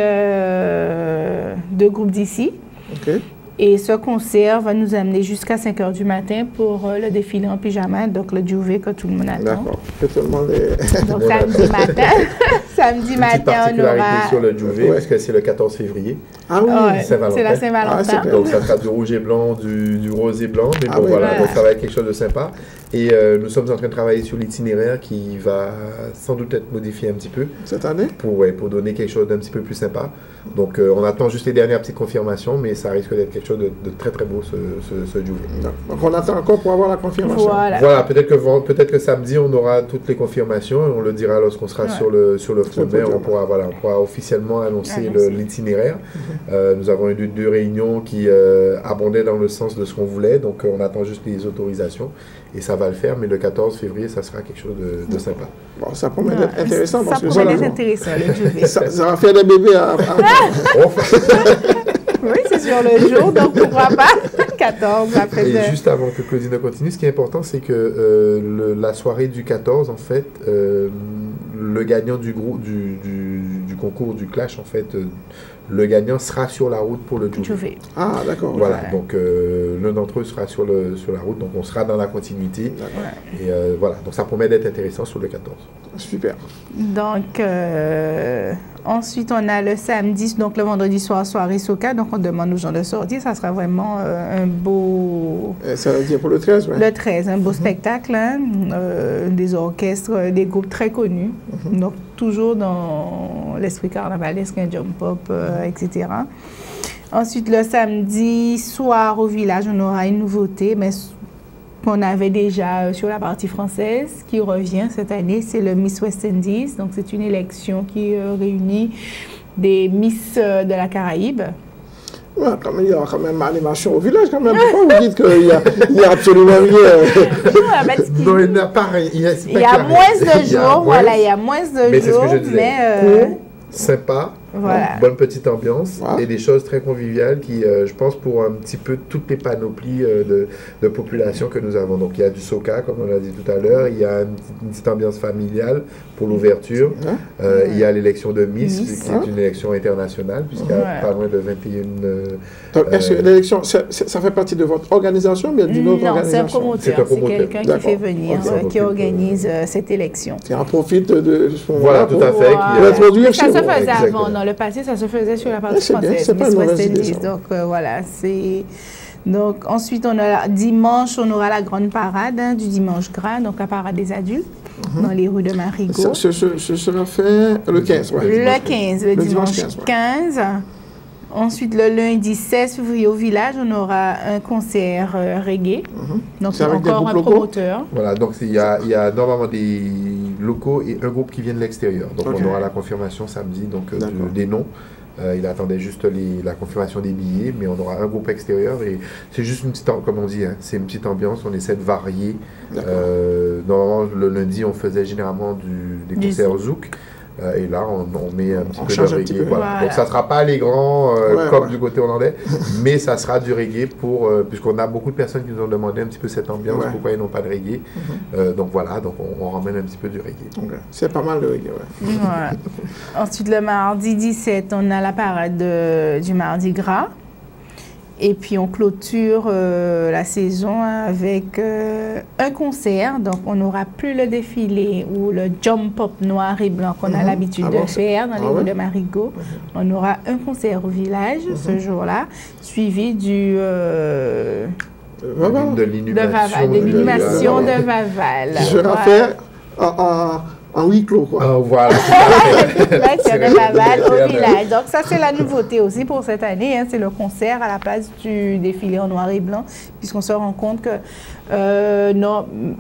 euh, deux groupes d'ici. Okay. Et ce concert va nous amener jusqu'à cinq heures du matin pour euh, le défilé en pyjama, donc le duvet que tout le monde attend. D'accord, que tout le monde est... Donc samedi matin, samedi Une matin, petite on aura... sur le duvet, parce que c'est le quatorze février. Ah oui, ouais, c'est la Saint-Valentin. Ah, donc ça sera du rouge et blanc, du, du rose et blanc, mais ah bon oui, voilà, voilà, donc ça va être quelque chose de sympa. Et euh, nous sommes en train de travailler sur l'itinéraire qui va sans doute être modifié un petit peu. Cette année? Pour, ouais, pour donner quelque chose d'un petit peu plus sympa. Donc euh, on attend juste les dernières petites confirmations, mais ça risque d'être quelque chose de, de très très beau ce, ce, ce duvet. Donc on attend encore pour avoir la confirmation. Voilà, voilà peut-être que, peut-être que samedi on aura toutes les confirmations, on le dira lorsqu'on sera ouais. sur le, sur le front de mer, on pourra, voilà, on pourra officiellement annoncer le, l'itinéraire. Mm-hmm. euh, nous avons eu deux, deux réunions qui euh, abondaient dans le sens de ce qu'on voulait, donc euh, on attend juste les autorisations. Et ça va le faire, mais le quatorze février, ça sera quelque chose de, de sympa. Bon, ça promet d'être ah, intéressant. Ça parce promet que d'être ça, intéressant, le duvet. ça, ça va faire des bébés à... à... Oui, c'est sur le jour, donc pourquoi pas quatorze après. Et de... juste avant que Claudine continue, ce qui est important, c'est que euh, le, la soirée du quatorze, en fait, euh, le gagnant du, groupe, du, du, du concours du Clash, en fait, euh, le gagnant sera sur la route pour le duvet. Ah, d'accord. Voilà, voilà. Donc euh, l'un d'entre eux sera sur, le, sur la route, donc on sera dans la continuité. Ouais. Et euh, voilà, donc ça promet d'être intéressant sur le quatorze. Super. Donc, euh, ensuite, on a le samedi, donc le vendredi soir, soirée soca, donc on demande aux gens de sortir. Ça sera vraiment euh, un beau... Et ça veut dire pour le treize, ouais. Le treize, un beau mm-hmm. spectacle, hein, euh, des orchestres, des groupes très connus. Mm-hmm. Donc, toujours dans l'esprit carnavalesque, un jump pop, euh, et cetera. Ensuite, le samedi soir au village, on aura une nouveauté, mais qu'on avait déjà sur la partie française, qui revient cette année, c'est le Miss West Indies. Donc, c'est une élection qui euh, réunit des Miss euh, de la Caraïbe. Ouais, comme il y a quand même animation au village, quand même. Pourquoi vous dites qu'il n'y a, a absolument rien? Non, il n'y a pas rien. Il y a, il y a moins de jours, voilà, il y a moins de mais jours, c'est ce que je disais. mais... Euh... Cool, sympa, voilà. Bonne petite ambiance voilà. Et des choses très conviviales qui, euh, je pense, pour un petit peu toutes les panoplies euh, de, de population que nous avons. Donc, il y a du soca, comme on l'a dit tout à l'heure, il y a une, une petite ambiance familiale pour l'ouverture, hein? euh, ouais. Il y a l'élection de Miss, Miss. qui hein? est une élection internationale, puisqu'il y a ouais. pas loin de vingt et une... Euh, Donc, est-ce que l'élection, ça, ça fait partie de votre organisation, mais d'une autre non, organisation? Non, c'est un promoteur, c'est quelqu'un qui fait venir, okay. euh, qui organise euh, cette élection. Qui en profite de ce Voilà, tout à fait. Pour, qui, euh, introduire ça chez se vous. faisait Exactement. avant, dans le passé, ça se faisait sur la partie c'est française, bien, c'est pas Miss une West mauvaise idée, Indies. Donc euh, voilà, c'est... Donc ensuite, on a, dimanche, on aura la grande parade hein, du dimanche gras, donc la parade des adultes, mm-hmm. dans les rues de Marigot. Ce, ce, ce sera fait le quinze, ouais. Le quinze, le, le dimanche, dimanche quinze. Ouais. quinze. Ensuite, le lundi seize février au village, on aura un concert euh, reggae. Mm-hmm. Donc, c'est encore un promoteur. Voilà, donc il y a, il y a normalement des locaux et un groupe qui vient de l'extérieur. Donc, okay. on aura la confirmation samedi donc, euh, de, des noms. Euh, il attendait juste les, la confirmation des billets, mais on aura un groupe extérieur et c'est juste une petite, comme on dit, hein, c'est une petite ambiance, on essaie de varier. Euh, normalement, le lundi, on faisait généralement du, des concerts zouk. Euh, et là, on, on met un petit on peu de change un reggae. petit peu. Voilà. Voilà. Donc, ça ne sera pas les grands euh, Ouais, comme ouais. du côté hollandais, mais ça sera du reggae pour, euh, puisqu'on a beaucoup de personnes qui nous ont demandé un petit peu cette ambiance, Ouais. pourquoi ils n'ont pas de reggae. Mhm. Euh, donc voilà, donc on, on ramène un petit peu du reggae. Ok. C'est pas mal le reggae, ouais. Voilà. Ensuite, le mardi dix-sept, on a la parade de- du Mardi Gras. Et puis, on clôture euh, la saison avec euh, un concert. Donc, on n'aura plus le défilé ou le jump-up noir et blanc qu'on a Mhm. l'habitude Ah de bon, c'est- faire dans les ah rues ouais? de Marigot. On aura un concert au village ce jour-là, suivi du... euh, Euh, voilà. De de l'inhumation. Vaval, de l'inhumation de- de Vaval. Qui sera Voilà. fait en, en, en huis clos, quoi. Ah, voilà. Là, c'est C'est de Laval au révolutionnaire. village. Donc, ça, c'est la nouveauté aussi pour cette année. Hein. C'est le concert à la place du défilé en noir et blanc, puisqu'on se rend compte que euh, non,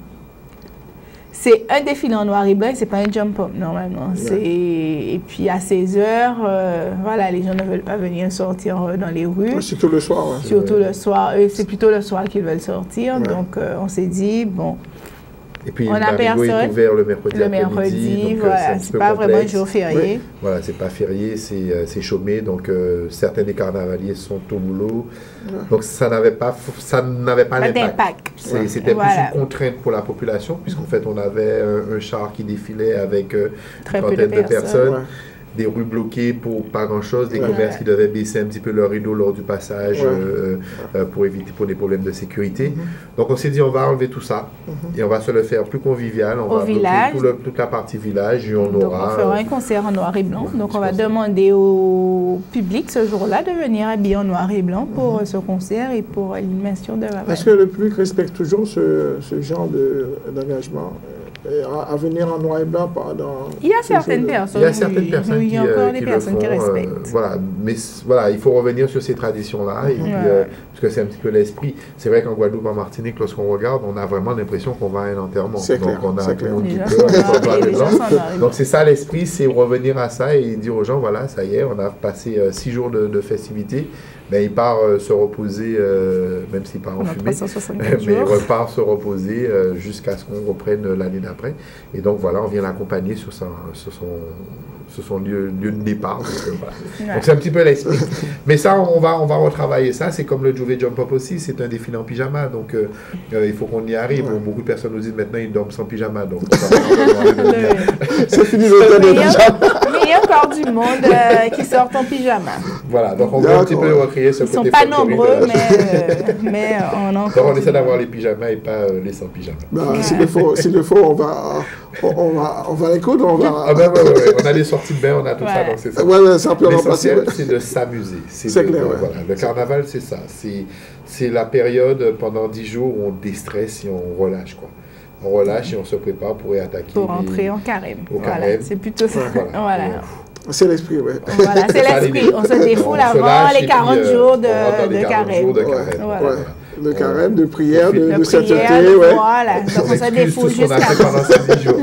c'est un défilé en noir et blanc, c'est pas un jump-up normalement. C'est- Et puis à seize heures, euh, voilà, les gens ne veulent pas venir sortir euh, dans les rues. Surtout le soir, ouais. Surtout le soir. Eux, c'est plutôt le soir qu'ils veulent sortir. Ouais. Donc, euh, on s'est dit, bon, Et puis, On a Marigot est personne. ouvert le mercredi le après-midi. mercredi, donc, euh, voilà, un petit c'est peu pas vraiment un complexe. jour férié. Voilà, c'est pas férié, c'est euh, c'est chômé, donc euh, certains des carnavaliers sont au boulot. Donc ça n'avait pas, ça n'avait pas Pas l'impact. d'impact. C'est- C'était Voilà. plus une contrainte pour la population, puisqu'en fait on avait un, un char qui défilait avec euh, Très une peu de trentaine de personnes. personnes, Ouais. des rues bloquées pour pas grand-chose, des Ouais. commerces qui devaient baisser un petit peu leur rideau lors du passage Ouais. euh, euh, pour éviter pour des problèmes de sécurité. Mhm. Donc on s'est dit on va enlever tout ça Mhm. et on va se le faire plus convivial, on Au va bloquer village. tout le- toute la partie village et on Donc, aura... on fera euh, un concert en noir et blanc. ouais, Donc, petit on va concert. demander au public ce jour-là de venir habillé en noir et blanc pour euh, ce concert et pour euh, l'animation de Vaval. Est-ce que le public respecte toujours ce, ce genre de- d'engagement euh, à, à venir en noir et blanc pendant... Il y a ce certaines jour-là? personnes, Il y a oui. certaines personnes Oui, il qui, y a encore euh, des qui le personnes qui font, euh, respectent. voilà, mais c- voilà, il faut revenir sur ces traditions-là, et puis, Ouais. euh, parce que c'est un petit peu l'esprit. C'est vrai qu'en Guadeloupe, en Martinique, lorsqu'on regarde, on a vraiment l'impression qu'on va à un enterrement. C'est Donc clair, on a c'est tout le clair. monde Les qui gens pleure, sont on noirs parle et de les blanc. gens sont noirs et Donc blancs. c'est ça l'esprit, c'est revenir à ça et dire aux gens, voilà, ça y est, on a passé euh, six jours de, de festivités, ben, il part euh, se reposer, euh, même s'il part en Pendant fumée. trois cent soixante-quatre Mais il jours. repart se reposer euh, jusqu'à ce qu'on reprenne l'année d'après. Et donc voilà, on vient l'accompagner sur, sa- sur son, sur son lieu, lieu de départ. Donc, euh, voilà. Ouais. Donc c'est un petit peu l'esprit. Mais ça, on va, on va retravailler ça. C'est comme le Juve Jump Up aussi, c'est un défilé en pyjama. Donc euh, euh, il faut qu'on y arrive. Ouais. Bon, beaucoup de personnes nous disent maintenant ils dorment sans pyjama. Donc on va leur demander de venir. C'est fini le temps Mais des il y a- pyjamas. mais il y a encore du monde euh, qui sort en pyjama. Voilà, donc on veut un petit peu D'accord. recréer ce Ils ne sont côté pas folklorique de nombreux, la chose. mais, euh, mais euh, on a Donc encore on du essaie d'avoir monde. les pyjamas et pas euh, les sans pyjama. Ben, S'il le faut, s'il le faut, on va, on, on va, on va les coudre, on va... Ah ben ouais, ouais, ouais. On a des sorties de bain, on a tout ça, Ouais. donc c'est ça. Ouais, ouais, ça peut remplacer. L'essentiel, c'est de s'amuser. C'est de- clair, de- ouais. voilà. Le carnaval, c'est ça. C'est c'est la période pendant dix jours où on déstresse et on relâche, quoi. On relâche et on se prépare pour y attaquer. Pour les- rentrer en carême. Au Voilà, carême. c'est plutôt ça. Voilà. Voilà. C'est l'esprit, ouais. Voilà, c'est ça, l'esprit. l'idée. On se défoule On se avant lâche et les puis, quarante euh, jours on rentre dans de, les de quarante carême. jours de Ouais, carême. Voilà. Ouais. De carême, de prière, de, De de De sainteté, prière, ouais. voilà. Donc on se excuse défoule tout ce qu'on a jusqu'à fait pendant ces dix jours.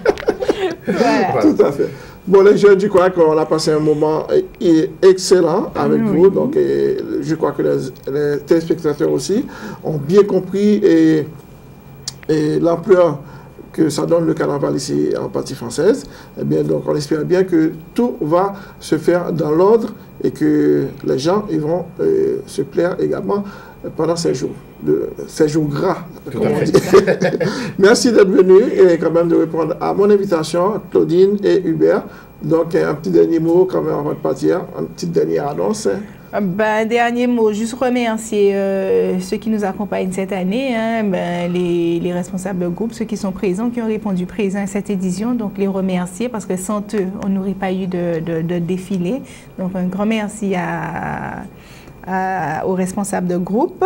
Voilà. Voilà. Tout à fait. Bon, les jeunes, je crois qu'on a passé un moment eh, excellent avec Oui. vous. Donc, eh, je crois que les, les téléspectateurs aussi ont bien compris et, et l'ampleur que ça donne le carnaval ici en partie française. Eh bien, donc, on espère bien que tout va se faire dans l'ordre et que les gens ils vont euh, se plaire également pendant ces jours, de, ces jours gras, Tout comme à on fait. dit. Merci d'être venu et quand même de répondre à mon invitation, Claudine et Hubert. Donc, un petit dernier mot quand même avant de partir, une petite dernière annonce. Ben, dernier mot, juste remercier euh, ceux qui nous accompagnent cette année, hein, ben, les, les responsables de groupe, ceux qui sont présents, qui ont répondu présents à cette édition. Donc, les remercier parce que sans eux, on n'aurait pas eu de, de, de défilé. Donc, un grand merci à, à- aux responsables de groupe.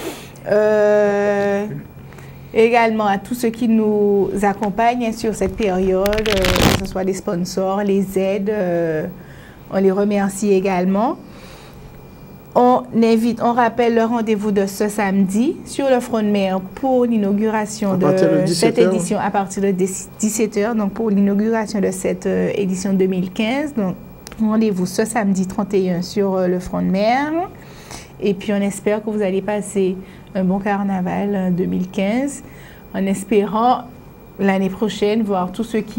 Euh, également à tous ceux qui nous accompagnent sur cette période, euh, que ce soit les sponsors, les aides, euh, on les remercie également. On invite, on rappelle le rendez-vous de ce samedi sur le front de mer pour l'inauguration À de partir de cette dix-sept heures. édition à partir de dix-sept heures, donc pour l'inauguration de cette euh, édition deux mille quinze. Donc, rendez-vous ce samedi trente et un sur euh, le front de mer. Et puis, on espère que vous allez passer un bon carnaval euh, deux mille quinze en espérant l'année prochaine voir tous ceux qui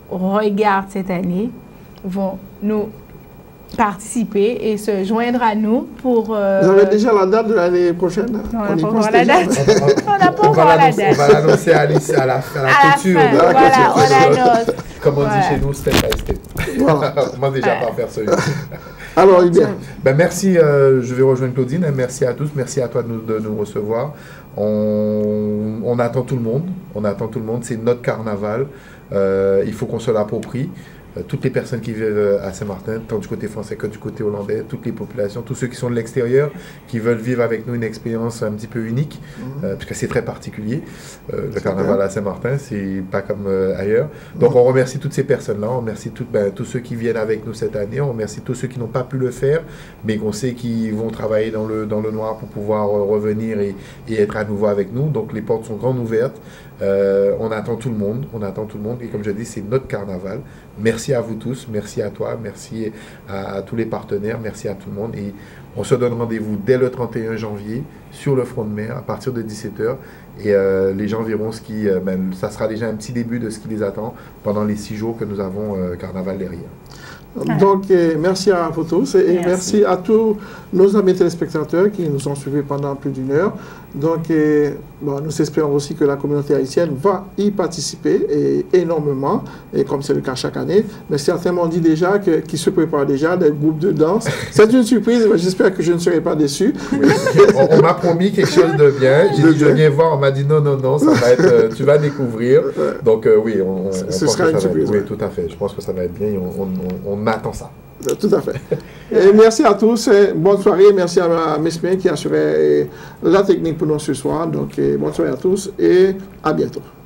regardent cette année vont nous participer et se joindre à nous pour... Euh... Vous avez déjà la date de l'année prochaine? Non, on n'a pas encore la date. On n'a pas encore la date. On va l'annoncer à, à, à la, à la clôture. À la fin, voilà, on annonce. Comme on voilà. dit chez nous, step by step. Voilà. On commence déjà par faire celui-là. Alors, eh bien. Ben, merci, euh, je vais rejoindre Claudine. Merci à tous. Merci à toi de nous, de nous recevoir. On, on attend tout le monde. On attend tout le monde. C'est notre carnaval. Euh, il faut qu'on se l'approprie. Euh, toutes les personnes qui vivent à Saint-Martin, tant du côté français que du côté hollandais, toutes les populations, tous ceux qui sont de l'extérieur, qui veulent vivre avec nous une expérience un petit peu unique, mmh. euh, parce que c'est très particulier. Euh, le carnaval bien. À Saint-Martin, c'est pas comme euh, ailleurs. Donc mmh. on remercie toutes ces personnes-là, on remercie tout, ben, tous ceux qui viennent avec nous cette année, on remercie tous ceux qui n'ont pas pu le faire, mais qu'on sait qu'ils vont travailler dans le, dans le noir pour pouvoir euh, revenir et, et être à nouveau avec nous. Donc les portes sont grandes ouvertes. Euh, on attend tout le monde, on attend tout le monde et comme je dis, c'est notre carnaval. Merci à vous tous, merci à toi, merci à, à tous les partenaires, merci à tout le monde et on se donne rendez-vous dès le trente et un janvier sur le front de mer à partir de dix-sept heures et euh, les gens verront ce qui, euh, ben, ça sera déjà un petit début de ce qui les attend pendant les six jours que nous avons euh, carnaval derrière. Donc, euh, merci à vous tous et merci. merci à tous nos amis téléspectateurs qui nous ont suivis pendant plus d'une heure. Donc, euh, bon, nous espérons aussi que la communauté haïtienne va y participer et, énormément, et comme c'est le cas chaque année. Mais certains m'ont dit déjà que, qu'ils se préparent déjà des groupes de danse. C'est une surprise, mais j'espère que je ne serai pas déçu. Oui. On, on m'a promis quelque chose de bien. J'ai dit, je viens voir, on m'a dit non, non, non, ça va être, euh, tu vas découvrir. Donc, euh, oui, on, on, ce on ce pense sera que une ça va surprise. être, oui, tout à fait. Je pense que ça va être bien et on, on, on, on attend ça. Tout à fait. Et merci à tous. Et bonne soirée. Merci à Mesmé qui a assuré la technique pour nous ce soir. Donc, bonne soirée à tous et à bientôt.